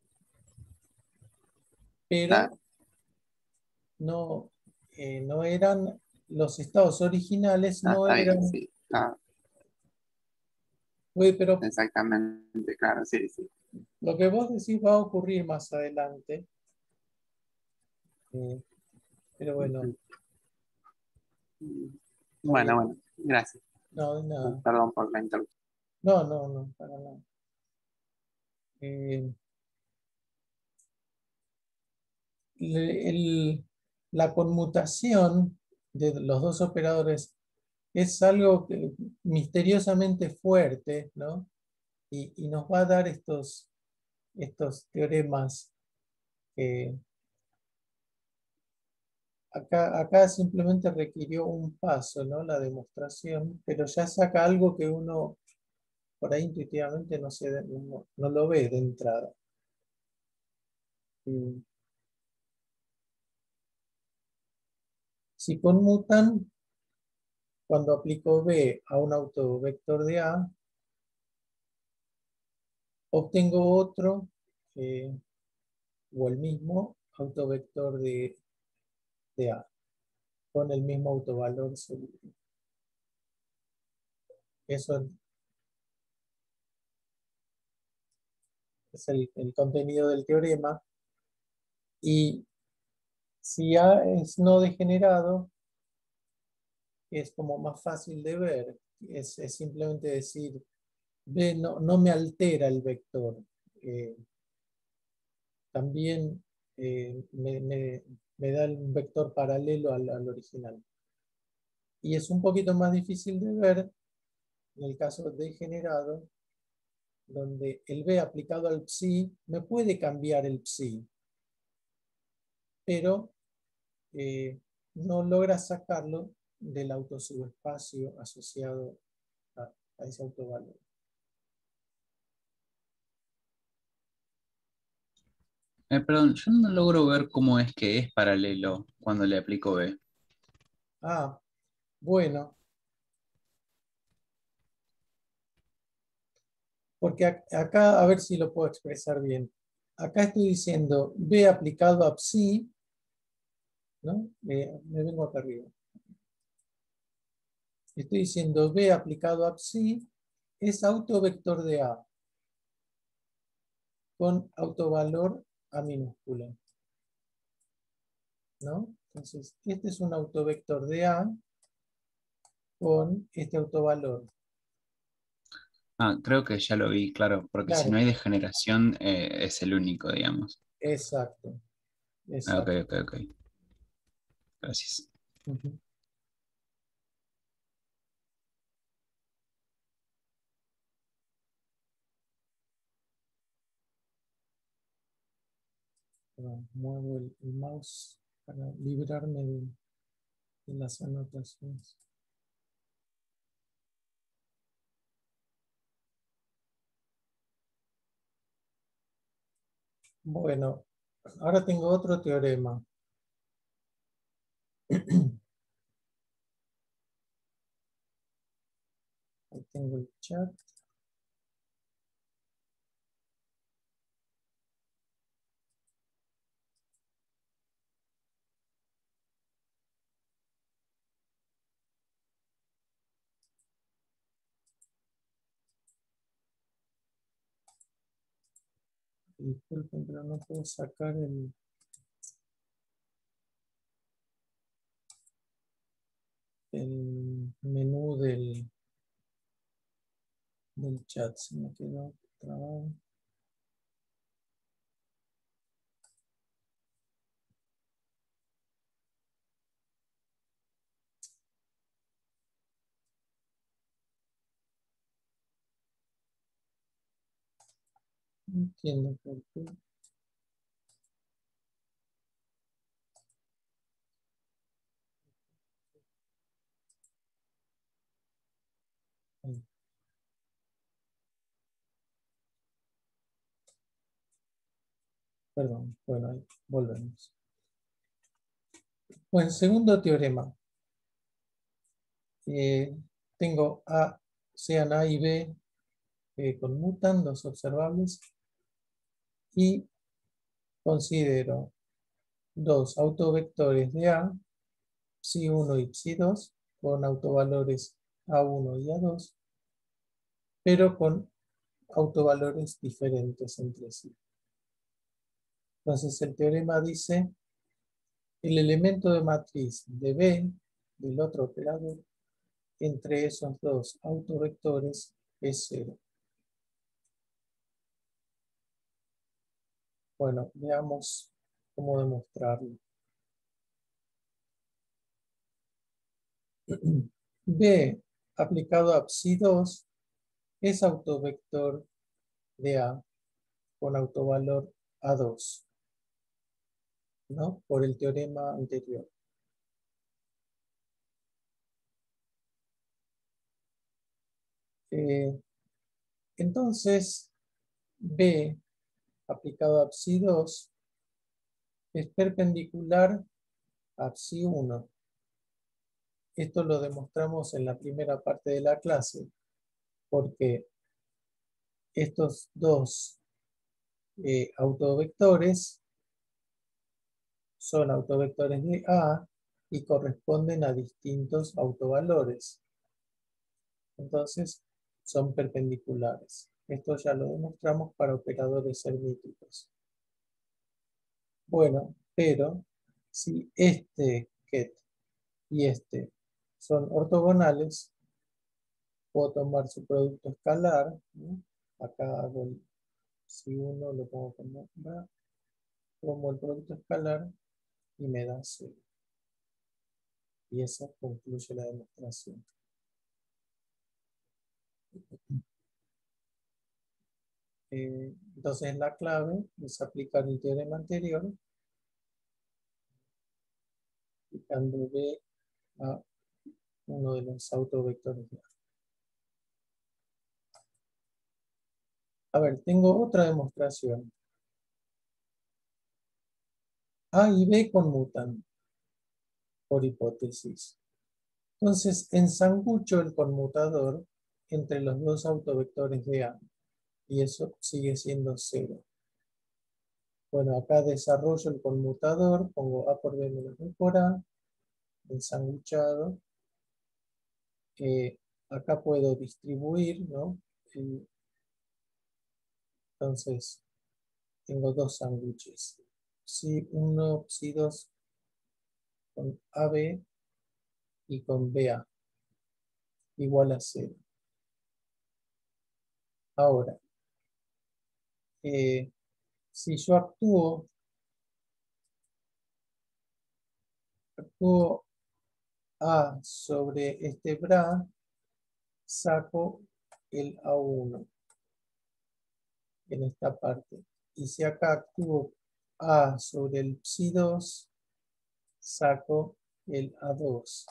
pero Claro, no, eh, no eran, los estados originales ah, no está bien, eran, sí, ah, uy, pero exactamente, claro, sí, sí. lo que vos decís va a ocurrir más adelante. eh, pero bueno, Ujú. está Bueno, bien. bueno, gracias. No, de nada. Perdón por la interrupción. No, no, no, para nada. Eh, le- el- la conmutación de los dos operadores es algo que- misteriosamente fuerte, ¿no? Y, y nos va a dar estos, estos teoremas que acá, acá simplemente requirió un paso, ¿no? La demostración, pero ya saca algo que uno por ahí intuitivamente no, se, no, no lo ve de entrada. Y si conmutan, cuando aplico B a un autovector de A, obtengo otro eh, o el mismo autovector de, de A con el mismo autovalor seguro. Eso es el, el contenido del teorema. Y si A es no degenerado, es como más fácil de ver. Es, es simplemente decir, B no, no me altera el vector. Eh, también eh, me, me, me da un vector paralelo al, al original. Y es un poquito más difícil de ver en el caso degenerado, donde el B aplicado al psi me puede cambiar el psi, pero eh, no logra sacarlo del autosubespacio asociado a, a ese autovalor. Eh, perdón, yo no logro ver cómo es que es paralelo cuando le aplico B. Ah, bueno. Porque acá, a ver si lo puedo expresar bien. Acá estoy diciendo B aplicado a psi, ¿no? Me, me vengo acá arriba. Estoy diciendo B aplicado a psi es autovector de A con autovalor A minúscula, ¿no? Entonces, este es un autovector de A con este autovalor. Ah, creo que ya lo vi, claro, porque si no Claro, hay degeneración eh, es el único, digamos. exacto. Ah, ok, Exacto. ok, ok. Gracias. Ujú. Perdón, muevo el, el mouse para librarme de, de las anotaciones. Bueno, ahora tengo otro teorema. Ahí tengo el chat. Disculpen, pero no puedo sacar el, el menú del, del chat. Se me quedó trabado. No entiendo por qué. Ahí. Perdón, bueno, ahí volvemos. Bueno, segundo teorema. Eh, tengo A, sean A y B que conmutan, los observables, y considero dos autovectores de A, psi uno y psi dos, con autovalores A uno y A dos, pero con autovalores diferentes entre sí. Entonces el teorema dice el elemento de matriz de B del otro operador entre esos dos autovectores es cero. Bueno, veamos cómo demostrarlo. B aplicado a psi dos es autovector de A con autovalor A dos, ¿no? Por el teorema anterior. Eh, entonces, B aplicado a psi dos es perpendicular a psi uno. Esto lo demostramos en la primera parte de la clase, porque estos dos eh, autovectores son autovectores de A y corresponden a distintos autovalores. Entonces, son perpendiculares. Esto ya lo demostramos para operadores hermíticos. Bueno, pero si este ket y este son ortogonales, puedo tomar su producto escalar, ¿no? Acá hago el, si uno lo pongo como va, tomo el producto escalar y me da cero. Y eso concluye la demostración. Eh, entonces la clave es aplicar el teorema anterior, aplicando B a uno de los autovectores de A. A ver, tengo otra demostración. A y B conmutan por hipótesis. Entonces ensangucho el conmutador entre los dos autovectores de A. Y eso sigue siendo cero. Bueno, acá desarrollo el conmutador, pongo A por B menos B por A, ensanguchado. Eh, acá puedo distribuir, ¿no? Eh, entonces, tengo dos sándwiches. Psi uno, Psi dos con A B y con B A igual a cero. Ahora, eh, si yo actúo, actúo A sobre este bra, saco el A uno en esta parte. Y si acá actúo A sobre el Psi dos, saco el A dos.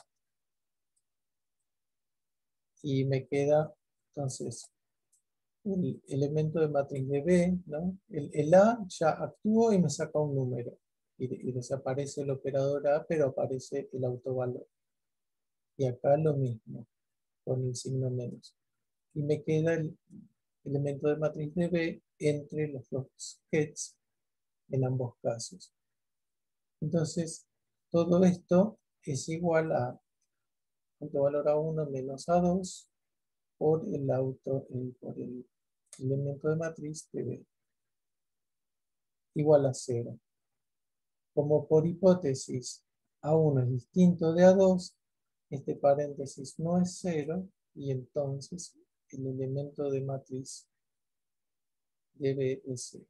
Y me queda, entonces, el elemento de matriz de B, ¿no? El, el A ya actuó y me saca un número. Y, y desaparece el operador A, pero aparece el autovalor. Y acá lo mismo, con el signo menos. Y me queda el elemento de matriz de B entre los dos gets en ambos casos. Entonces, todo esto es igual a autovalor A uno menos A dos por el auto, eh, por el elemento de matriz de B, igual a cero. Como por hipótesis A uno es distinto de A dos, este paréntesis no es cero, y entonces el elemento de matriz de B es cero.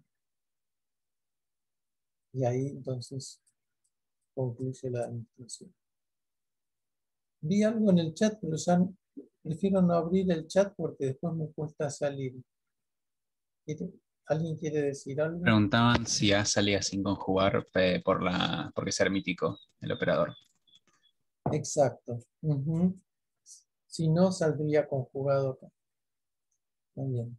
Y ahí entonces concluye la demostración. Vi algo en el chat, pero ya prefiero no abrir el chat porque después me cuesta salir. ¿Alguien quiere decir algo? Preguntaban si A salía sin conjugar eh, por la, porque es hermítico el operador. Exacto. Uh-huh. Si no, saldría conjugado acá. Muy bien.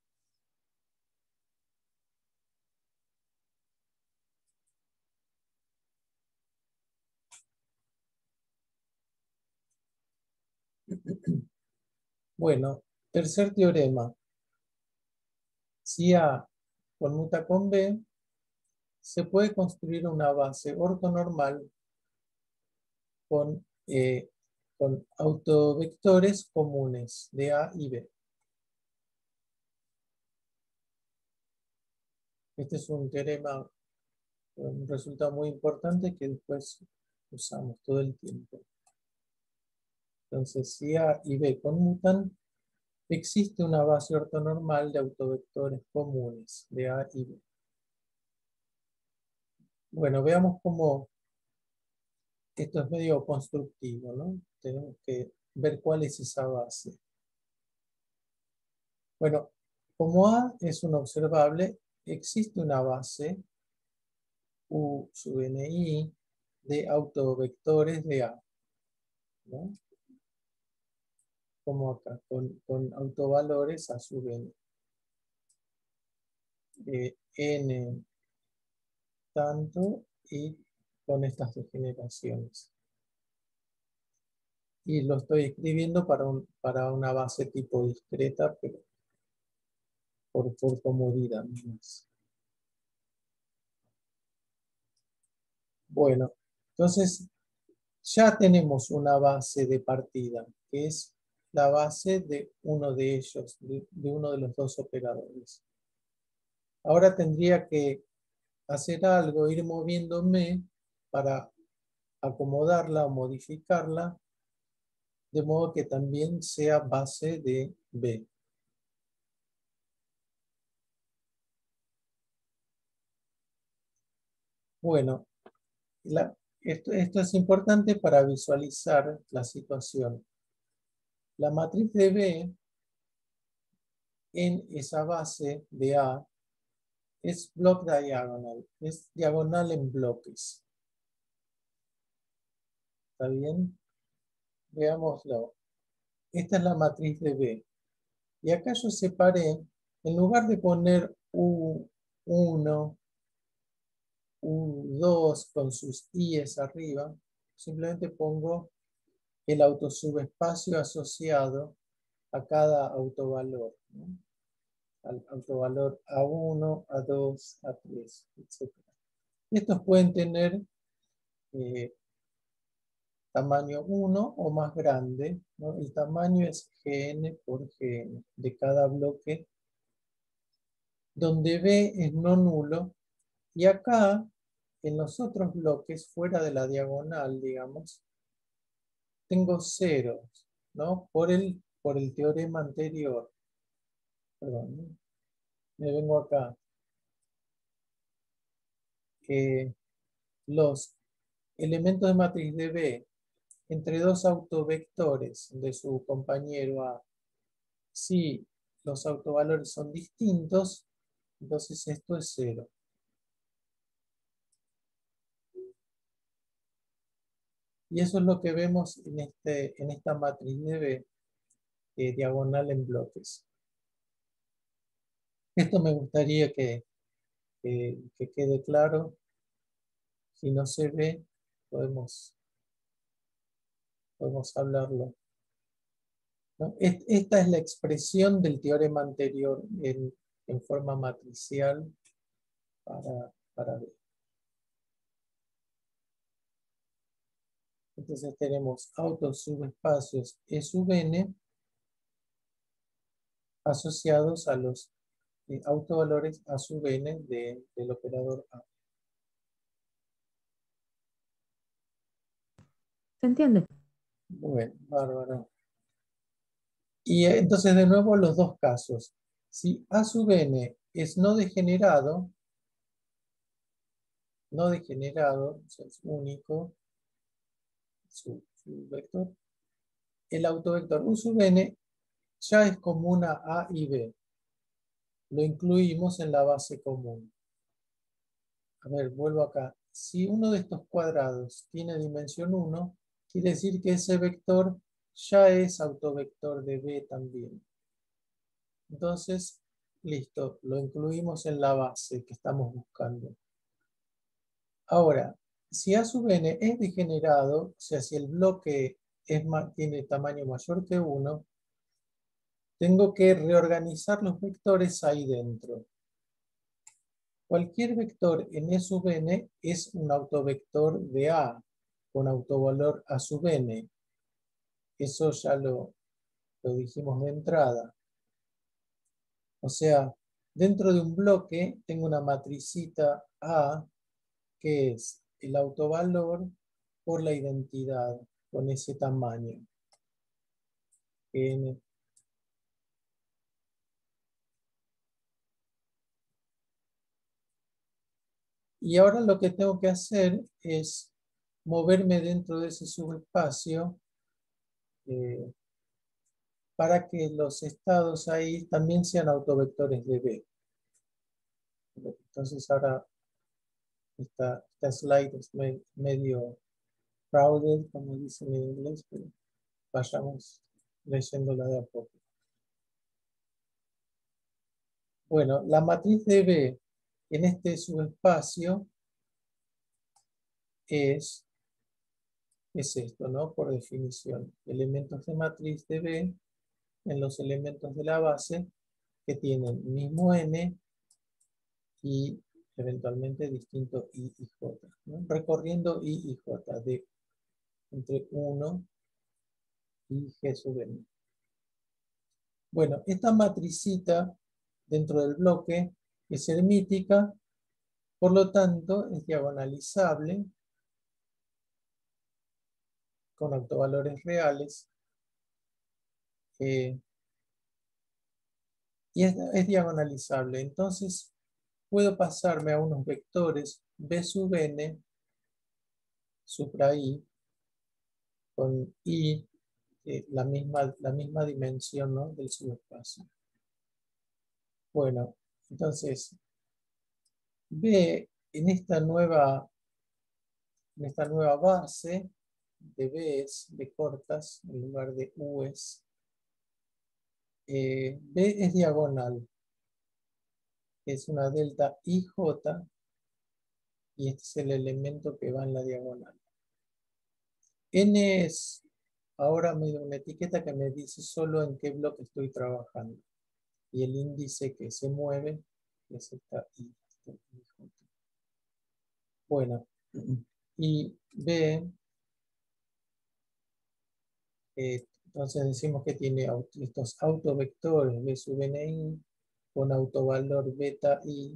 Bueno, tercer teorema. Si A conmuta con B, se puede construir una base ortonormal con, eh, con autovectores comunes de A y B. Este es un teorema, un resultado muy importante que después usamos todo el tiempo. Entonces, si A y B conmutan, existe una base ortonormal de autovectores comunes de A y B. Bueno, veamos cómo esto es medio constructivo, ¿no? Tenemos que ver cuál es esa base. Bueno, como A es un observable, existe una base U sub Ni de autovectores de A, ¿no? Como acá, con, con autovalores A sub N. Eh, N tanto y con estas degeneraciones. Y lo estoy escribiendo para, un, para una base tipo discreta, pero por, por comodidad más. Bueno, entonces ya tenemos una base de partida, que es la base de uno de ellos, de, de uno de los dos operadores. Ahora tendría que hacer algo, ir moviéndome para acomodarla o modificarla, de modo que también sea base de B. Bueno, la, esto, esto es importante para visualizar la situación. La matriz de B en esa base de A es block diagonal, es diagonal en bloques. ¿Está bien? Veámoslo. Esta es la matriz de B. Y acá yo separé, en lugar de poner U uno, U dos con sus i's arriba, simplemente pongo el autosubespacio asociado a cada autovalor, ¿no? Al autovalor A uno, A dos, A tres, etcétera. Estos pueden tener eh, tamaño uno o más grande, ¿no? El tamaño es Gn por Gn de cada bloque, donde B es no nulo, y acá, en los otros bloques, fuera de la diagonal, digamos, tengo ceros, ¿no? Por el, por el teorema anterior. Perdón, ¿no? Me vengo acá. Eh, los elementos de matriz de B entre dos autovectores de su compañero A, si los autovalores son distintos, entonces esto es cero. Y eso es lo que vemos en, este, en esta matriz de B, eh, diagonal en bloques. Esto me gustaría que, que, que quede claro. Si no se ve, podemos, podemos hablarlo, ¿no? Esta es la expresión del teorema anterior en, en forma matricial para, para B. Entonces tenemos autosubespacios E sub n asociados a los eh, autovalores A sub n de, del operador A. ¿Se entiende? Bueno, bárbaro. Y eh, entonces de nuevo los dos casos. Si A sub n es no degenerado, no degenerado, o sea, es único, su, su vector, el autovector U sub n ya es común a A y B. Lo incluimos en la base común. A ver, vuelvo acá. Si uno de estos cuadrados tiene dimensión uno, quiere decir que ese vector ya es autovector de B también. Entonces, listo, lo incluimos en la base que estamos buscando. Ahora, si A sub n es degenerado, o sea, si el bloque es más, tiene tamaño mayor que uno, tengo que reorganizar los vectores ahí dentro. Cualquier vector en E sub n es un autovector de A, con autovalor A sub n. Eso ya lo, lo dijimos de entrada. O sea, dentro de un bloque tengo una matricita A, que es el autovalor por la identidad, con ese tamaño. N. Y ahora lo que tengo que hacer es moverme dentro de ese subespacio eh, para que los estados ahí también sean autovectores de B. Entonces ahora esta, esta slide es me, medio crowded, como dicen en inglés, pero vayamos leyéndola de a poco. Bueno, la matriz de B en este subespacio es, es esto, ¿no? Por definición, elementos de matriz de B en los elementos de la base que tienen mismo n y eventualmente distinto i y j, ¿no? Recorriendo i y j de entre uno y g sub n. Bueno, esta matricita dentro del bloque es hermítica, por lo tanto es diagonalizable con autovalores reales. Eh, y es, es diagonalizable. Entonces puedo pasarme a unos vectores b sub n supra i con i, eh, la, misma, la misma dimensión, ¿no?, del subespacio. Bueno, entonces B en esta nueva, en esta nueva base de B's, de cortas, en lugar de U's, eh, B es diagonal. Es una delta I J y este es el elemento que va en la diagonal. N es ahora me da una etiqueta que me dice solo en qué bloque estoy trabajando. Y el índice que se mueve es esta I. Esta I J. Bueno, y B, eh, entonces decimos que tiene auto, estos autovectores B sub ni con autovalor beta I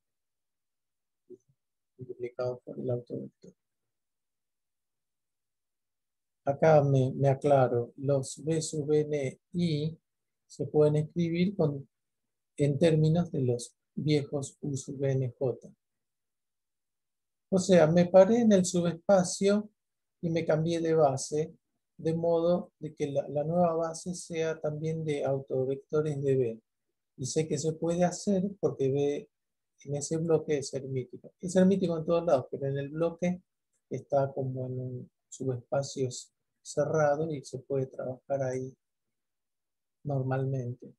multiplicado por el autovector. Acá me, me aclaro, los B sub ni se pueden escribir con, en términos de los viejos U sub nj. O sea, me paré en el subespacio y me cambié de base, de modo de que la, la nueva base sea también de autovectores de B. Y sé que se puede hacer porque B en ese bloque es hermítico. Es hermítico en todos lados, pero en el bloque está como en un subespacio cerrado y se puede trabajar ahí normalmente.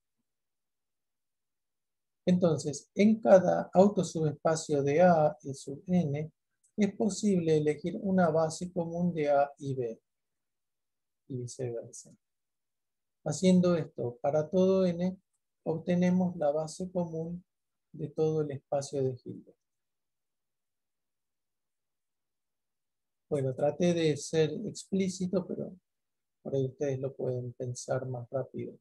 Entonces, en cada autosubespacio de A y sub n, es posible elegir una base común de A y B, y viceversa. Haciendo esto para todo n, obtenemos la base común de todo el espacio de Hilbert. Bueno, traté de ser explícito, pero por ahí ustedes lo pueden pensar más rápido.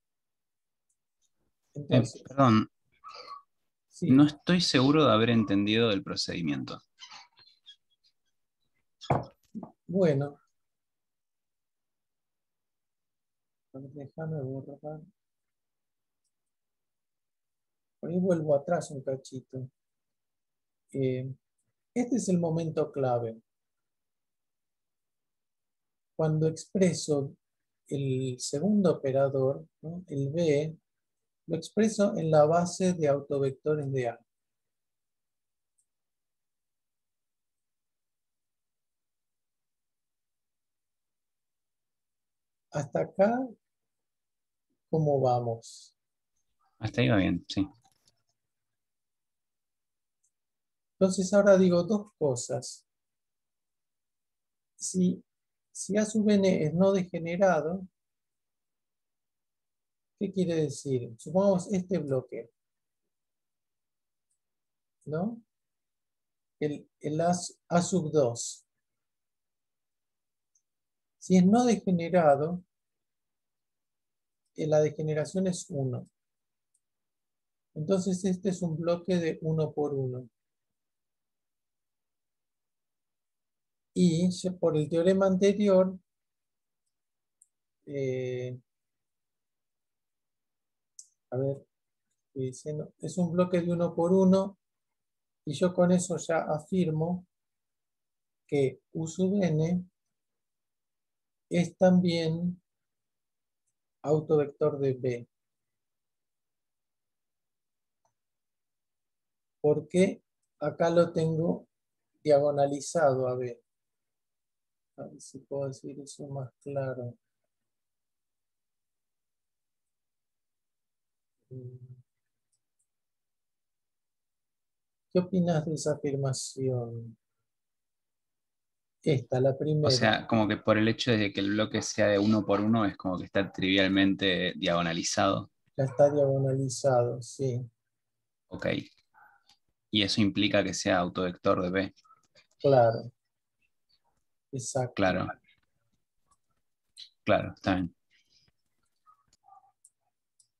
Eh, Entonces, perdón, sí, no estoy seguro de haber entendido el procedimiento. bueno. Déjame borrar. Por ahí vuelvo atrás un cachito. Eh, este es el momento clave. Cuando expreso el segundo operador, ¿no?, el B, lo expreso en la base de autovectores de A. Hasta acá, ¿cómo vamos? Hasta ahí va bien, sí. Entonces ahora digo dos cosas. Si, si A sub n es no degenerado, ¿qué quiere decir? Supongamos este bloque, ¿no? El, el A, A sub dos. Si es no degenerado, la degeneración es uno. Entonces este es un bloque de uno por uno. Y por el teorema anterior, eh, a ver, estoy diciendo, es un bloque de uno por uno, y yo con eso ya afirmo que U sub n es también autovector de B. Porque acá lo tengo diagonalizado a B. A ver si puedo decir eso más claro. ¿Qué opinas de esa afirmación? Esta, la O primera. sea, como que por el hecho de que el bloque sea de uno por uno es como que está trivialmente diagonalizado. Ya está diagonalizado, sí. Ok. Y eso implica que sea autovector de B. Claro. Exacto. Claro. Claro, está bien.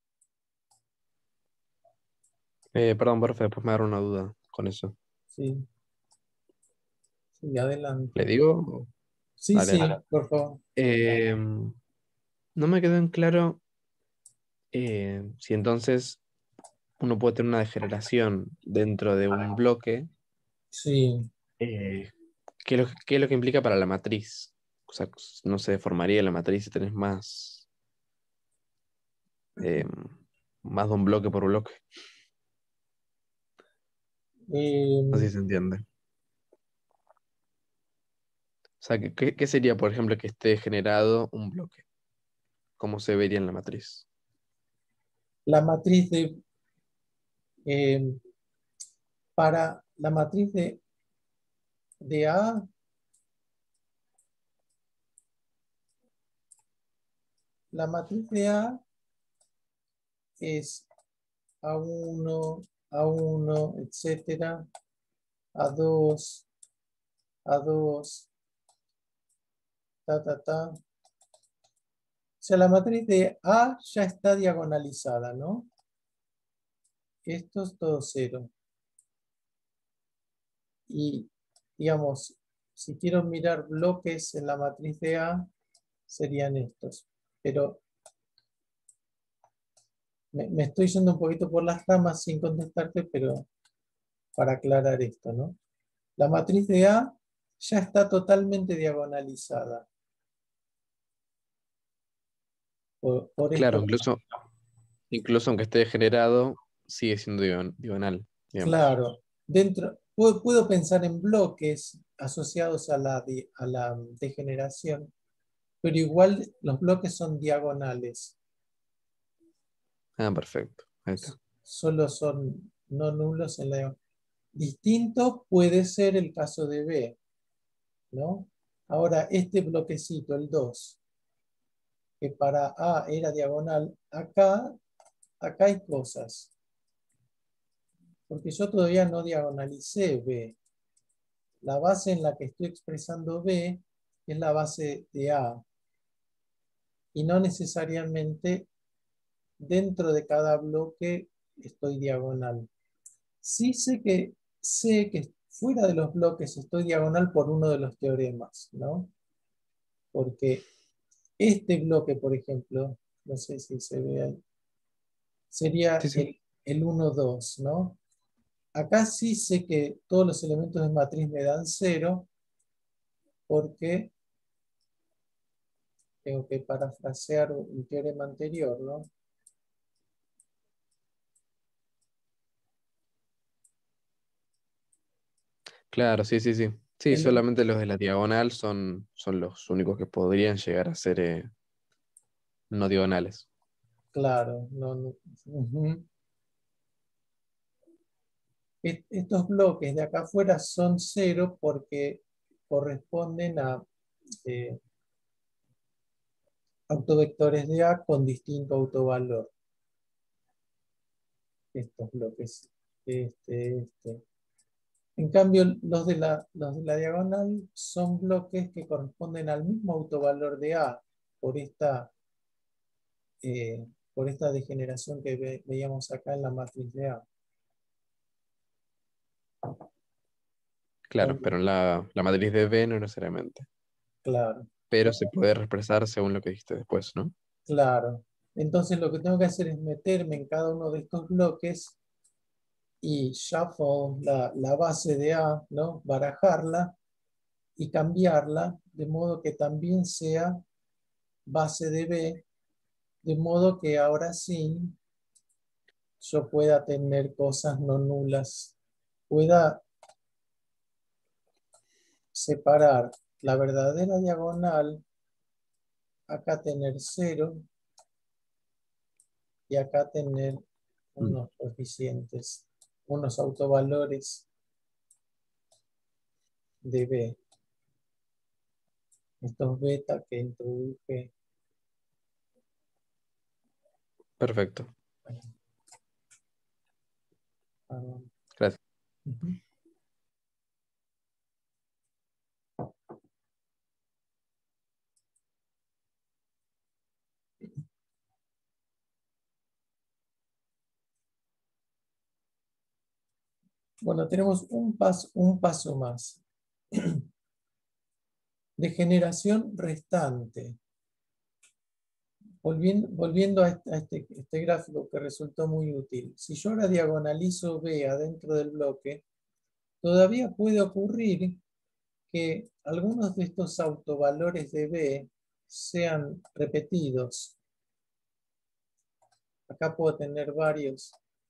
Eh, perdón, profe, después me agarro una duda con eso. Sí, sí, adelante. ¿Le digo? Sí, Dale, sí, dale. por favor. Eh, no me quedó en claro eh, si entonces uno puede tener una degeneración dentro de un bloque. Sí. eh, ¿qué es lo, qué es lo que implica para la matriz? O sea, no se deformaría la matriz si tenés más, eh, más de un bloque por bloque. Eh, No sé si se entiende. O sea, ¿qué, qué- qué sería, por ejemplo, que esté generado un bloque? ¿Cómo se vería en la matriz? la matriz de, eh, para la matriz de, de A, la matriz de A es A uno, A uno, etcétera, A dos, A dos, ta, ta, ta. O sea, la matriz de A ya está diagonalizada, ¿no? Esto es todo cero. Y, digamos, si quiero mirar bloques en la matriz de A, serían estos. Pero me, me estoy yendo un poquito por las ramas sin contestarte, pero para aclarar esto, ¿no? La matriz de A ya está totalmente diagonalizada. Por, por Claro, esto, incluso, incluso aunque esté degenerado, sigue siendo diagon- diagonal, digamos. claro, dentro, puedo, puedo pensar en bloques asociados a la, di- a la degeneración, pero igual los bloques son diagonales. Ah, perfecto. Ahí está. Solo son no nulos en la... Distinto puede ser el caso de B, ¿no? Ahora, este bloquecito, el dos, que para A era diagonal, acá, acá hay cosas, porque yo todavía no diagonalicé B. La base en la que estoy expresando B es la base de A, y no necesariamente dentro de cada bloque estoy diagonal. Sí sé que, sé que fuera de los bloques estoy diagonal por uno de los teoremas, ¿no? Porque este bloque, por ejemplo, no sé si se ve ahí, sería Sí, sí. el, el uno, dos, ¿no? Acá sí sé que todos los elementos de matriz me dan cero, porque tengo que parafrasear un teorema anterior, ¿no? Claro, sí, sí, sí. Sí, El- solamente los de la diagonal son, son los únicos que podrían llegar a ser eh, no diagonales. claro, no, no, ujú. Est- Estos bloques de acá afuera son cero porque corresponden a eh, autovectores de A con distinto autovalor. Estos bloques, este, este. En cambio, los de la, los de la diagonal son bloques que corresponden al mismo autovalor de A por esta, eh, por esta degeneración que ve- veíamos acá en la matriz de A. Claro, pero en la, la matriz de B no necesariamente. Claro, Pero se puede expresar según lo que dijiste después, ¿no? claro. Entonces lo que tengo que hacer es meterme en cada uno de estos bloques y shuffle la, la base de A, ¿no? Barajarla y cambiarla de modo que también sea base de B, de modo que ahora sí yo pueda tener cosas no nulas, pueda separar la verdadera diagonal, acá tener cero y acá tener Mm. unos coeficientes, unos autovalores de B. Estos beta que introduje. Perfecto. ah, Gracias. ujú. Bueno, tenemos un paso, un paso más. Degeneración restante. Volviendo, volviendo a, este, a este, este gráfico que resultó muy útil. Si yo ahora diagonalizo B adentro del bloque, todavía puede ocurrir que algunos de estos autovalores de B sean repetidos. Acá puedo tener varios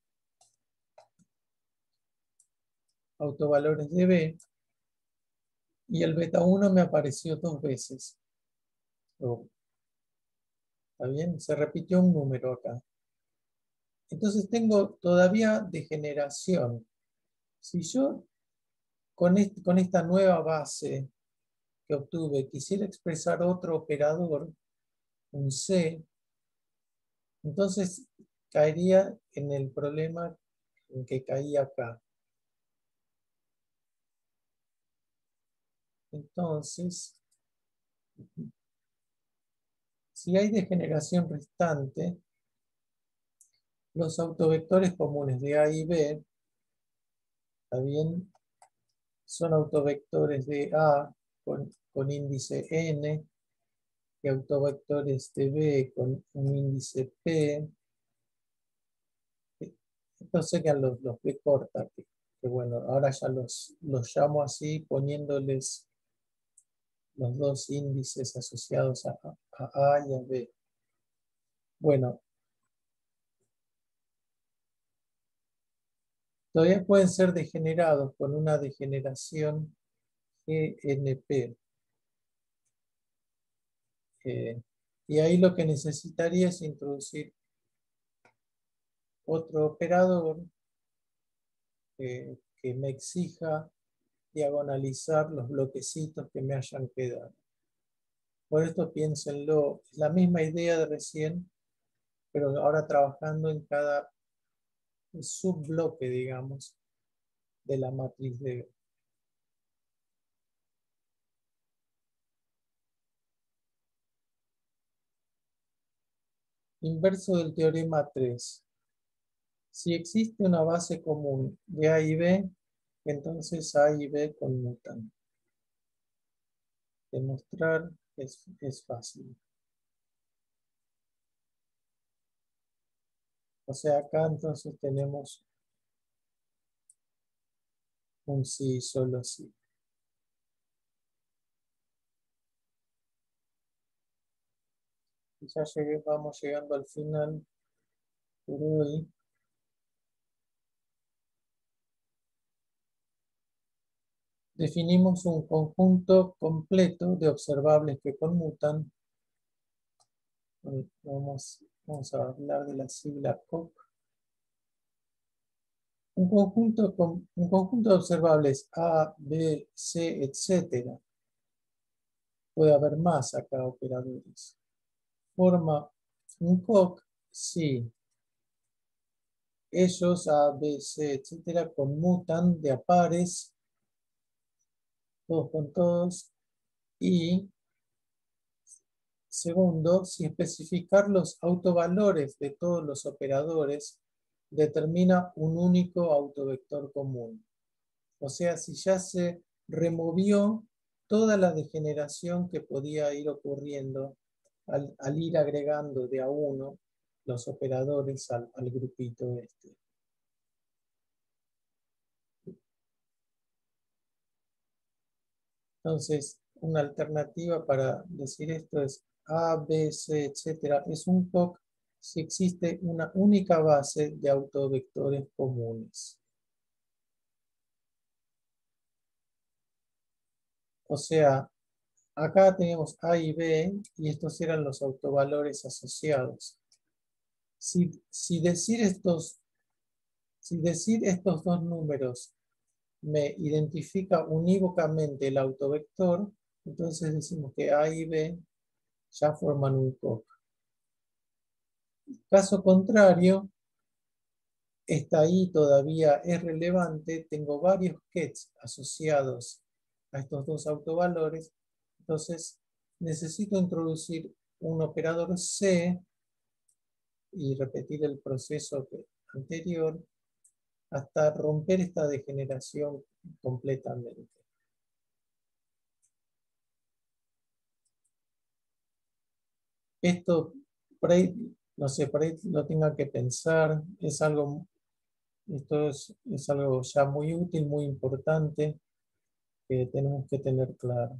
autovalores de B y el beta uno me apareció dos veces. Oh, ¿está bien? Se repitió un número acá. Entonces tengo todavía degeneración. Si yo con, este, con esta nueva base que obtuve quisiera expresar otro operador, un C, entonces caería en el problema en que caí acá. Entonces, si hay degeneración restante, los autovectores comunes de A y B, ¿está bien? Son autovectores de A con, con índice N y autovectores de B con un índice P. Estos serían los, los B corta, que, que bueno, ahora ya los, los llamo así poniéndoles los dos índices asociados a, a A y a B. Bueno, todavía pueden ser degenerados con una degeneración G N P. Eh, y ahí lo que necesitaría es introducir otro operador eh, que me exija diagonalizar los bloquecitos que me hayan quedado. Por esto piénsenlo, es la misma idea de recién, pero ahora trabajando en cada subbloque, digamos, de la matriz de B. Inverso del teorema tres. Si existe una base común de A y B, entonces A y B conmutan. Demostrar es, es fácil. O sea, acá entonces tenemos un sí, solo sí. Ya llegué, vamos llegando al final por hoy. Definimos un conjunto completo de observables que conmutan. Vamos, vamos a hablar de la sigla C O C. Un conjunto, con, un conjunto de observables A, B, C, etcétera. Puede haber más acá operadores. Forma un C O C si ellos A, B, C, etcétera conmutan de a pares, todos con todos, y segundo, si especificar los autovalores de todos los operadores determina un único autovector común. O sea, si ya se removió toda la degeneración que podía ir ocurriendo al, al ir agregando de a uno los operadores al, al grupito este. Entonces, una alternativa para decir esto es A, B, C, etcétera. Es un C O C si existe una única base de autovectores comunes. O sea, acá tenemos A y B y estos eran los autovalores asociados. Si, si, decir estos, si decir estos dos números me identifica unívocamente el autovector, entonces decimos que A y B ya forman un C O C. Caso contrario, esta I todavía es relevante, tengo varios kets asociados a estos dos autovalores, entonces necesito introducir un operador C y repetir el proceso anterior. hasta romper esta degeneración completamente. Esto, por ahí, no sé, por ahí lo tenga que pensar, es algo, esto es, es algo ya muy útil, muy importante, que tenemos que tener claro.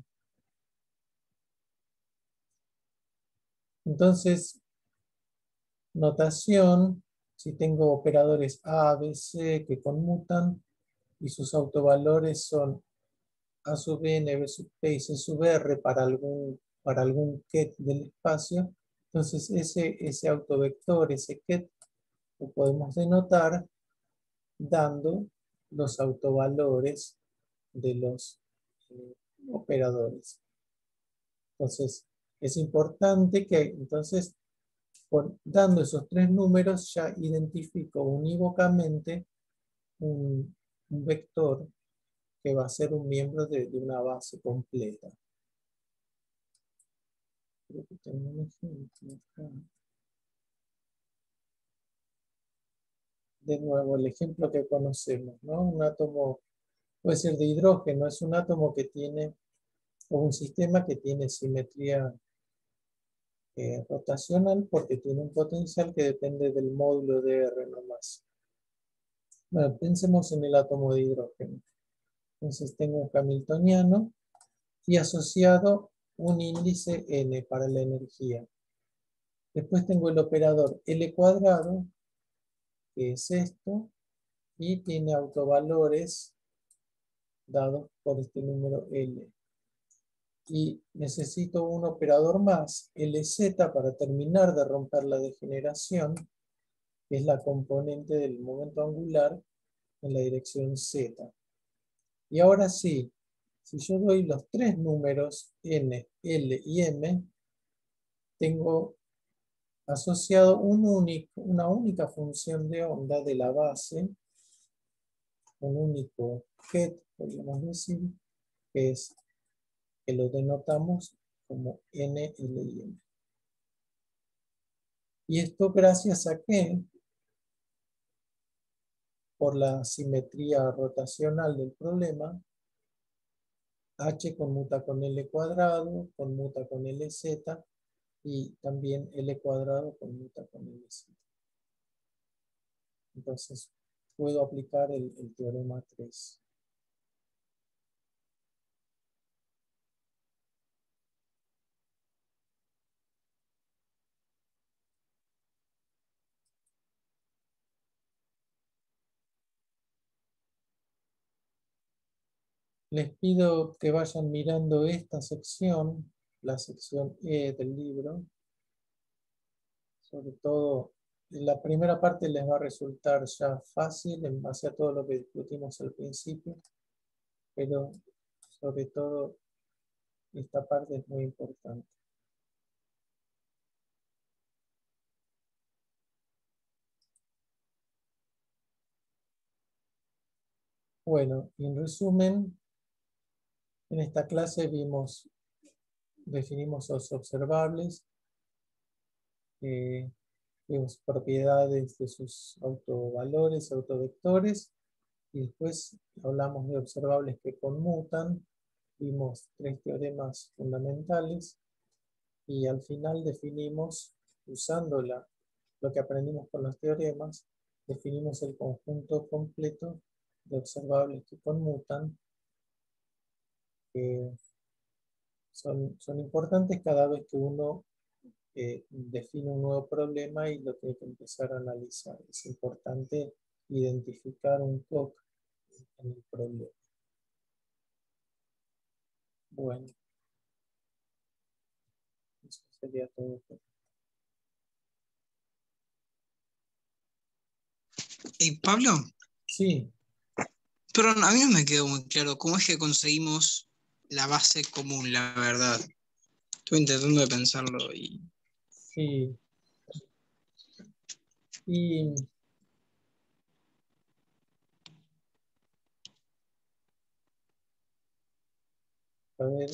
Entonces, notación, si tengo operadores A, B, C que conmutan y sus autovalores son A sub n, B sub p y C sub r para algún, para algún ket del espacio, entonces ese, ese autovector, ese ket, lo podemos denotar dando los autovalores de los eh, operadores. Entonces, es importante que, entonces, Por, dando esos tres números ya identifico unívocamente un, un vector que va a ser un miembro de, de una base completa. Creo que tengo un ejemplo acá. De nuevo, el ejemplo que conocemos, ¿no? Un átomo, puede ser de hidrógeno, es un átomo que tiene, o un sistema que tiene simetría eh, rotacional porque tiene un potencial que depende del módulo de R nomás. Bueno, pensemos en el átomo de hidrógeno. Entonces tengo un hamiltoniano y asociado un índice n para la energía. Después tengo el operador L cuadrado, que es esto, y tiene autovalores dados por este número L. Y necesito un operador más, Lz, para terminar de romper la degeneración, que es la componente del momento angular en la dirección z. Y ahora sí, si yo doy los tres números n, l y m, tengo asociado un único, una única función de onda de la base, un único ket, podríamos decir, que es que lo denotamos como n, l y m. Y esto gracias a que, por la simetría rotacional del problema, H conmuta con L cuadrado, conmuta con Lz, y también L cuadrado conmuta con Lz. Entonces, puedo aplicar el, el teorema tres. Les pido que vayan mirando esta sección, la sección E del libro. Sobre todo, la primera parte les va a resultar ya fácil en base a todo lo que discutimos al principio, pero sobre todo esta parte es muy importante. Bueno, en resumen, en esta clase vimos, definimos los observables, eh, vimos propiedades de sus autovalores, autovectores, y después hablamos de observables que conmutan, vimos tres teoremas fundamentales, y al final definimos, usando la, lo que aprendimos con los teoremas, definimos el conjunto completo de observables que conmutan, que son, son importantes cada vez que uno eh, define un nuevo problema y lo tiene que empezar a analizar. Es importante identificar un C O C en el problema. Bueno, eso sería todo. Y Pablo, Sí, pero a mí no me quedó muy claro cómo es que conseguimos la base común, la verdad. Estuve intentando de pensarlo y sí. Y a ver,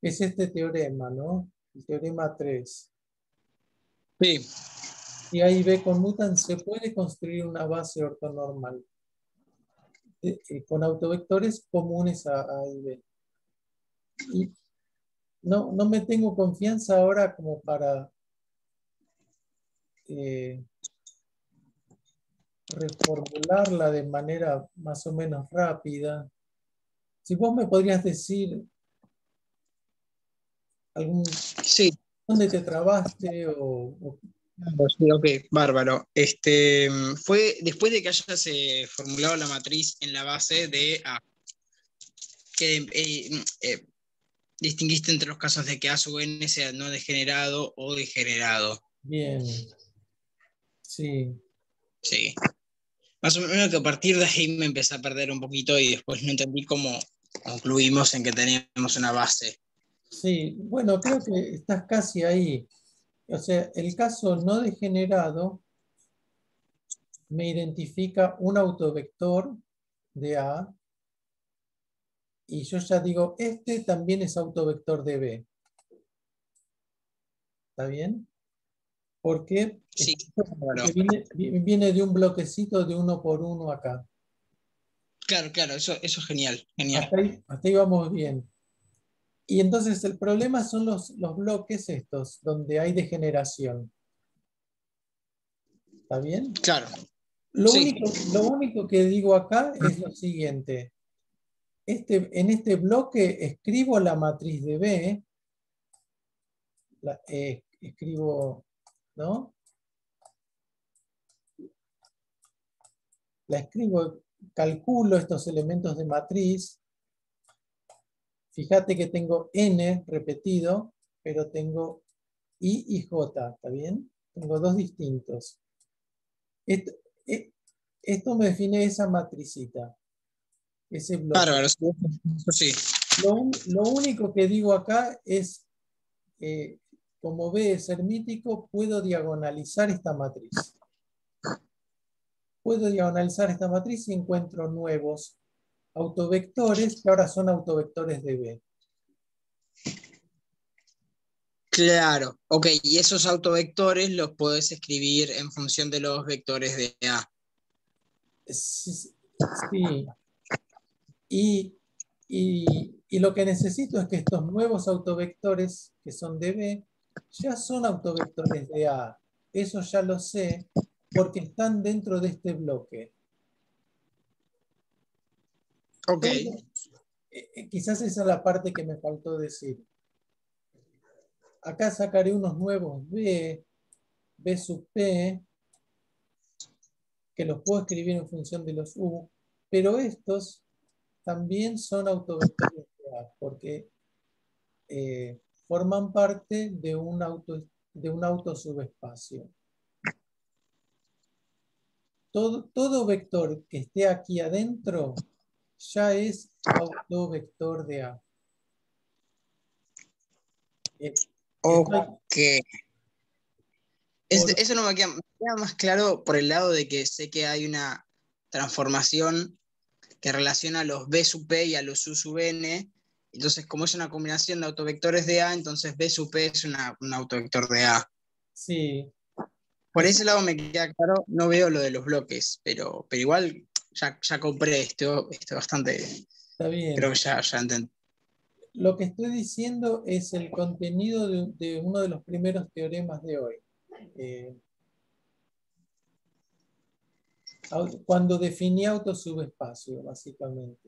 Es este teorema, ¿no? El teorema tres. Sí, Si A y B conmutan, se puede construir una base ortonormal eh, eh, con autovectores comunes a A y B. Y no, no me tengo confianza ahora como para eh, reformularla de manera más o menos rápida. Si vos me podrías decir algún, sí. dónde te trabaste o, o- Sí, ok, bárbaro. Este, mm, fue después de que hayas eh, formulado la matriz en la base de A, que eh, mm, eh, distinguiste entre los casos de que A sub n sea no degenerado o degenerado. bien, sí, Sí. Más o menos que a partir de ahí me empecé a perder un poquito y después no entendí cómo concluimos en que teníamos una base. sí, bueno, creo que estás casi ahí. O sea, el caso no degenerado me identifica un autovector de A y yo ya digo, este también es autovector de B. ¿Está bien? Porque, Sí, porque bárbaro. viene, viene de un bloquecito de uno por uno acá. Claro, claro, eso, eso es genial, genial. Hasta ahí, hasta ahí vamos bien. Y entonces el problema son los, los bloques estos, donde hay degeneración. ¿Está bien? Claro, Lo sí. único, lo único que digo acá es lo siguiente. Este, en este bloque escribo la matriz de B, la, eh, escribo, ¿no? La escribo, calculo estos elementos de matriz. Fíjate que tengo N repetido, pero tengo I y J, ¿está bien? Tengo dos distintos. Esto, eh, esto me define esa matricita, ese bloque. Bárbaro, sí, eso sí. Lo, un- lo único que digo acá es, eh, como B es hermítico, puedo diagonalizar esta matriz. Puedo diagonalizar esta matriz y encuentro nuevos autovectores que ahora son autovectores de B. Claro, ok, y esos autovectores los puedes escribir en función de los vectores de A. Sí, sí. Y, y- y lo que necesito es que estos nuevos autovectores que son de B ya son autovectores de A. Eso ya lo sé porque están dentro de este bloque. Ok, Todo- eh, eh, quizás esa es la parte que me faltó decir. Acá sacaré unos nuevos B, B sub P, que los puedo escribir en función de los U, pero estos también son autovectores de A, porque eh, forman parte de un auto, de un autosubespacio. Todo, todo vector que esté aquí adentro ya es autovector de A. Eh, esto hay- ok. Es- por- eso no me queda, me queda más claro por el lado de que sé que hay una transformación que relaciona a los B sub P y a los U sub N. Entonces, como es una combinación de autovectores de A, entonces B sub P es una- un autovector de A. sí, Por es- ese lado me queda claro, no veo lo de los bloques, pero, pero igual ya, ya compré esto, esto bastante, está bien. creo que ya, ya entendí. Lo que estoy diciendo es el contenido de, de uno de los primeros teoremas de hoy. Eh, au- cuando definí autosubespacio, básicamente.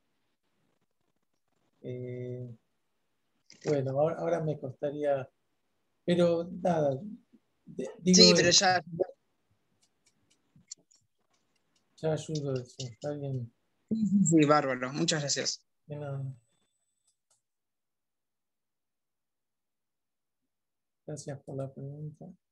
Eh, bueno, ahora, ahora me costaría, pero nada, de- Sí, digo, pero ya, ya ayudo eso, está bien. sí, bárbaro, muchas gracias. De nada. Gracias por la pregunta.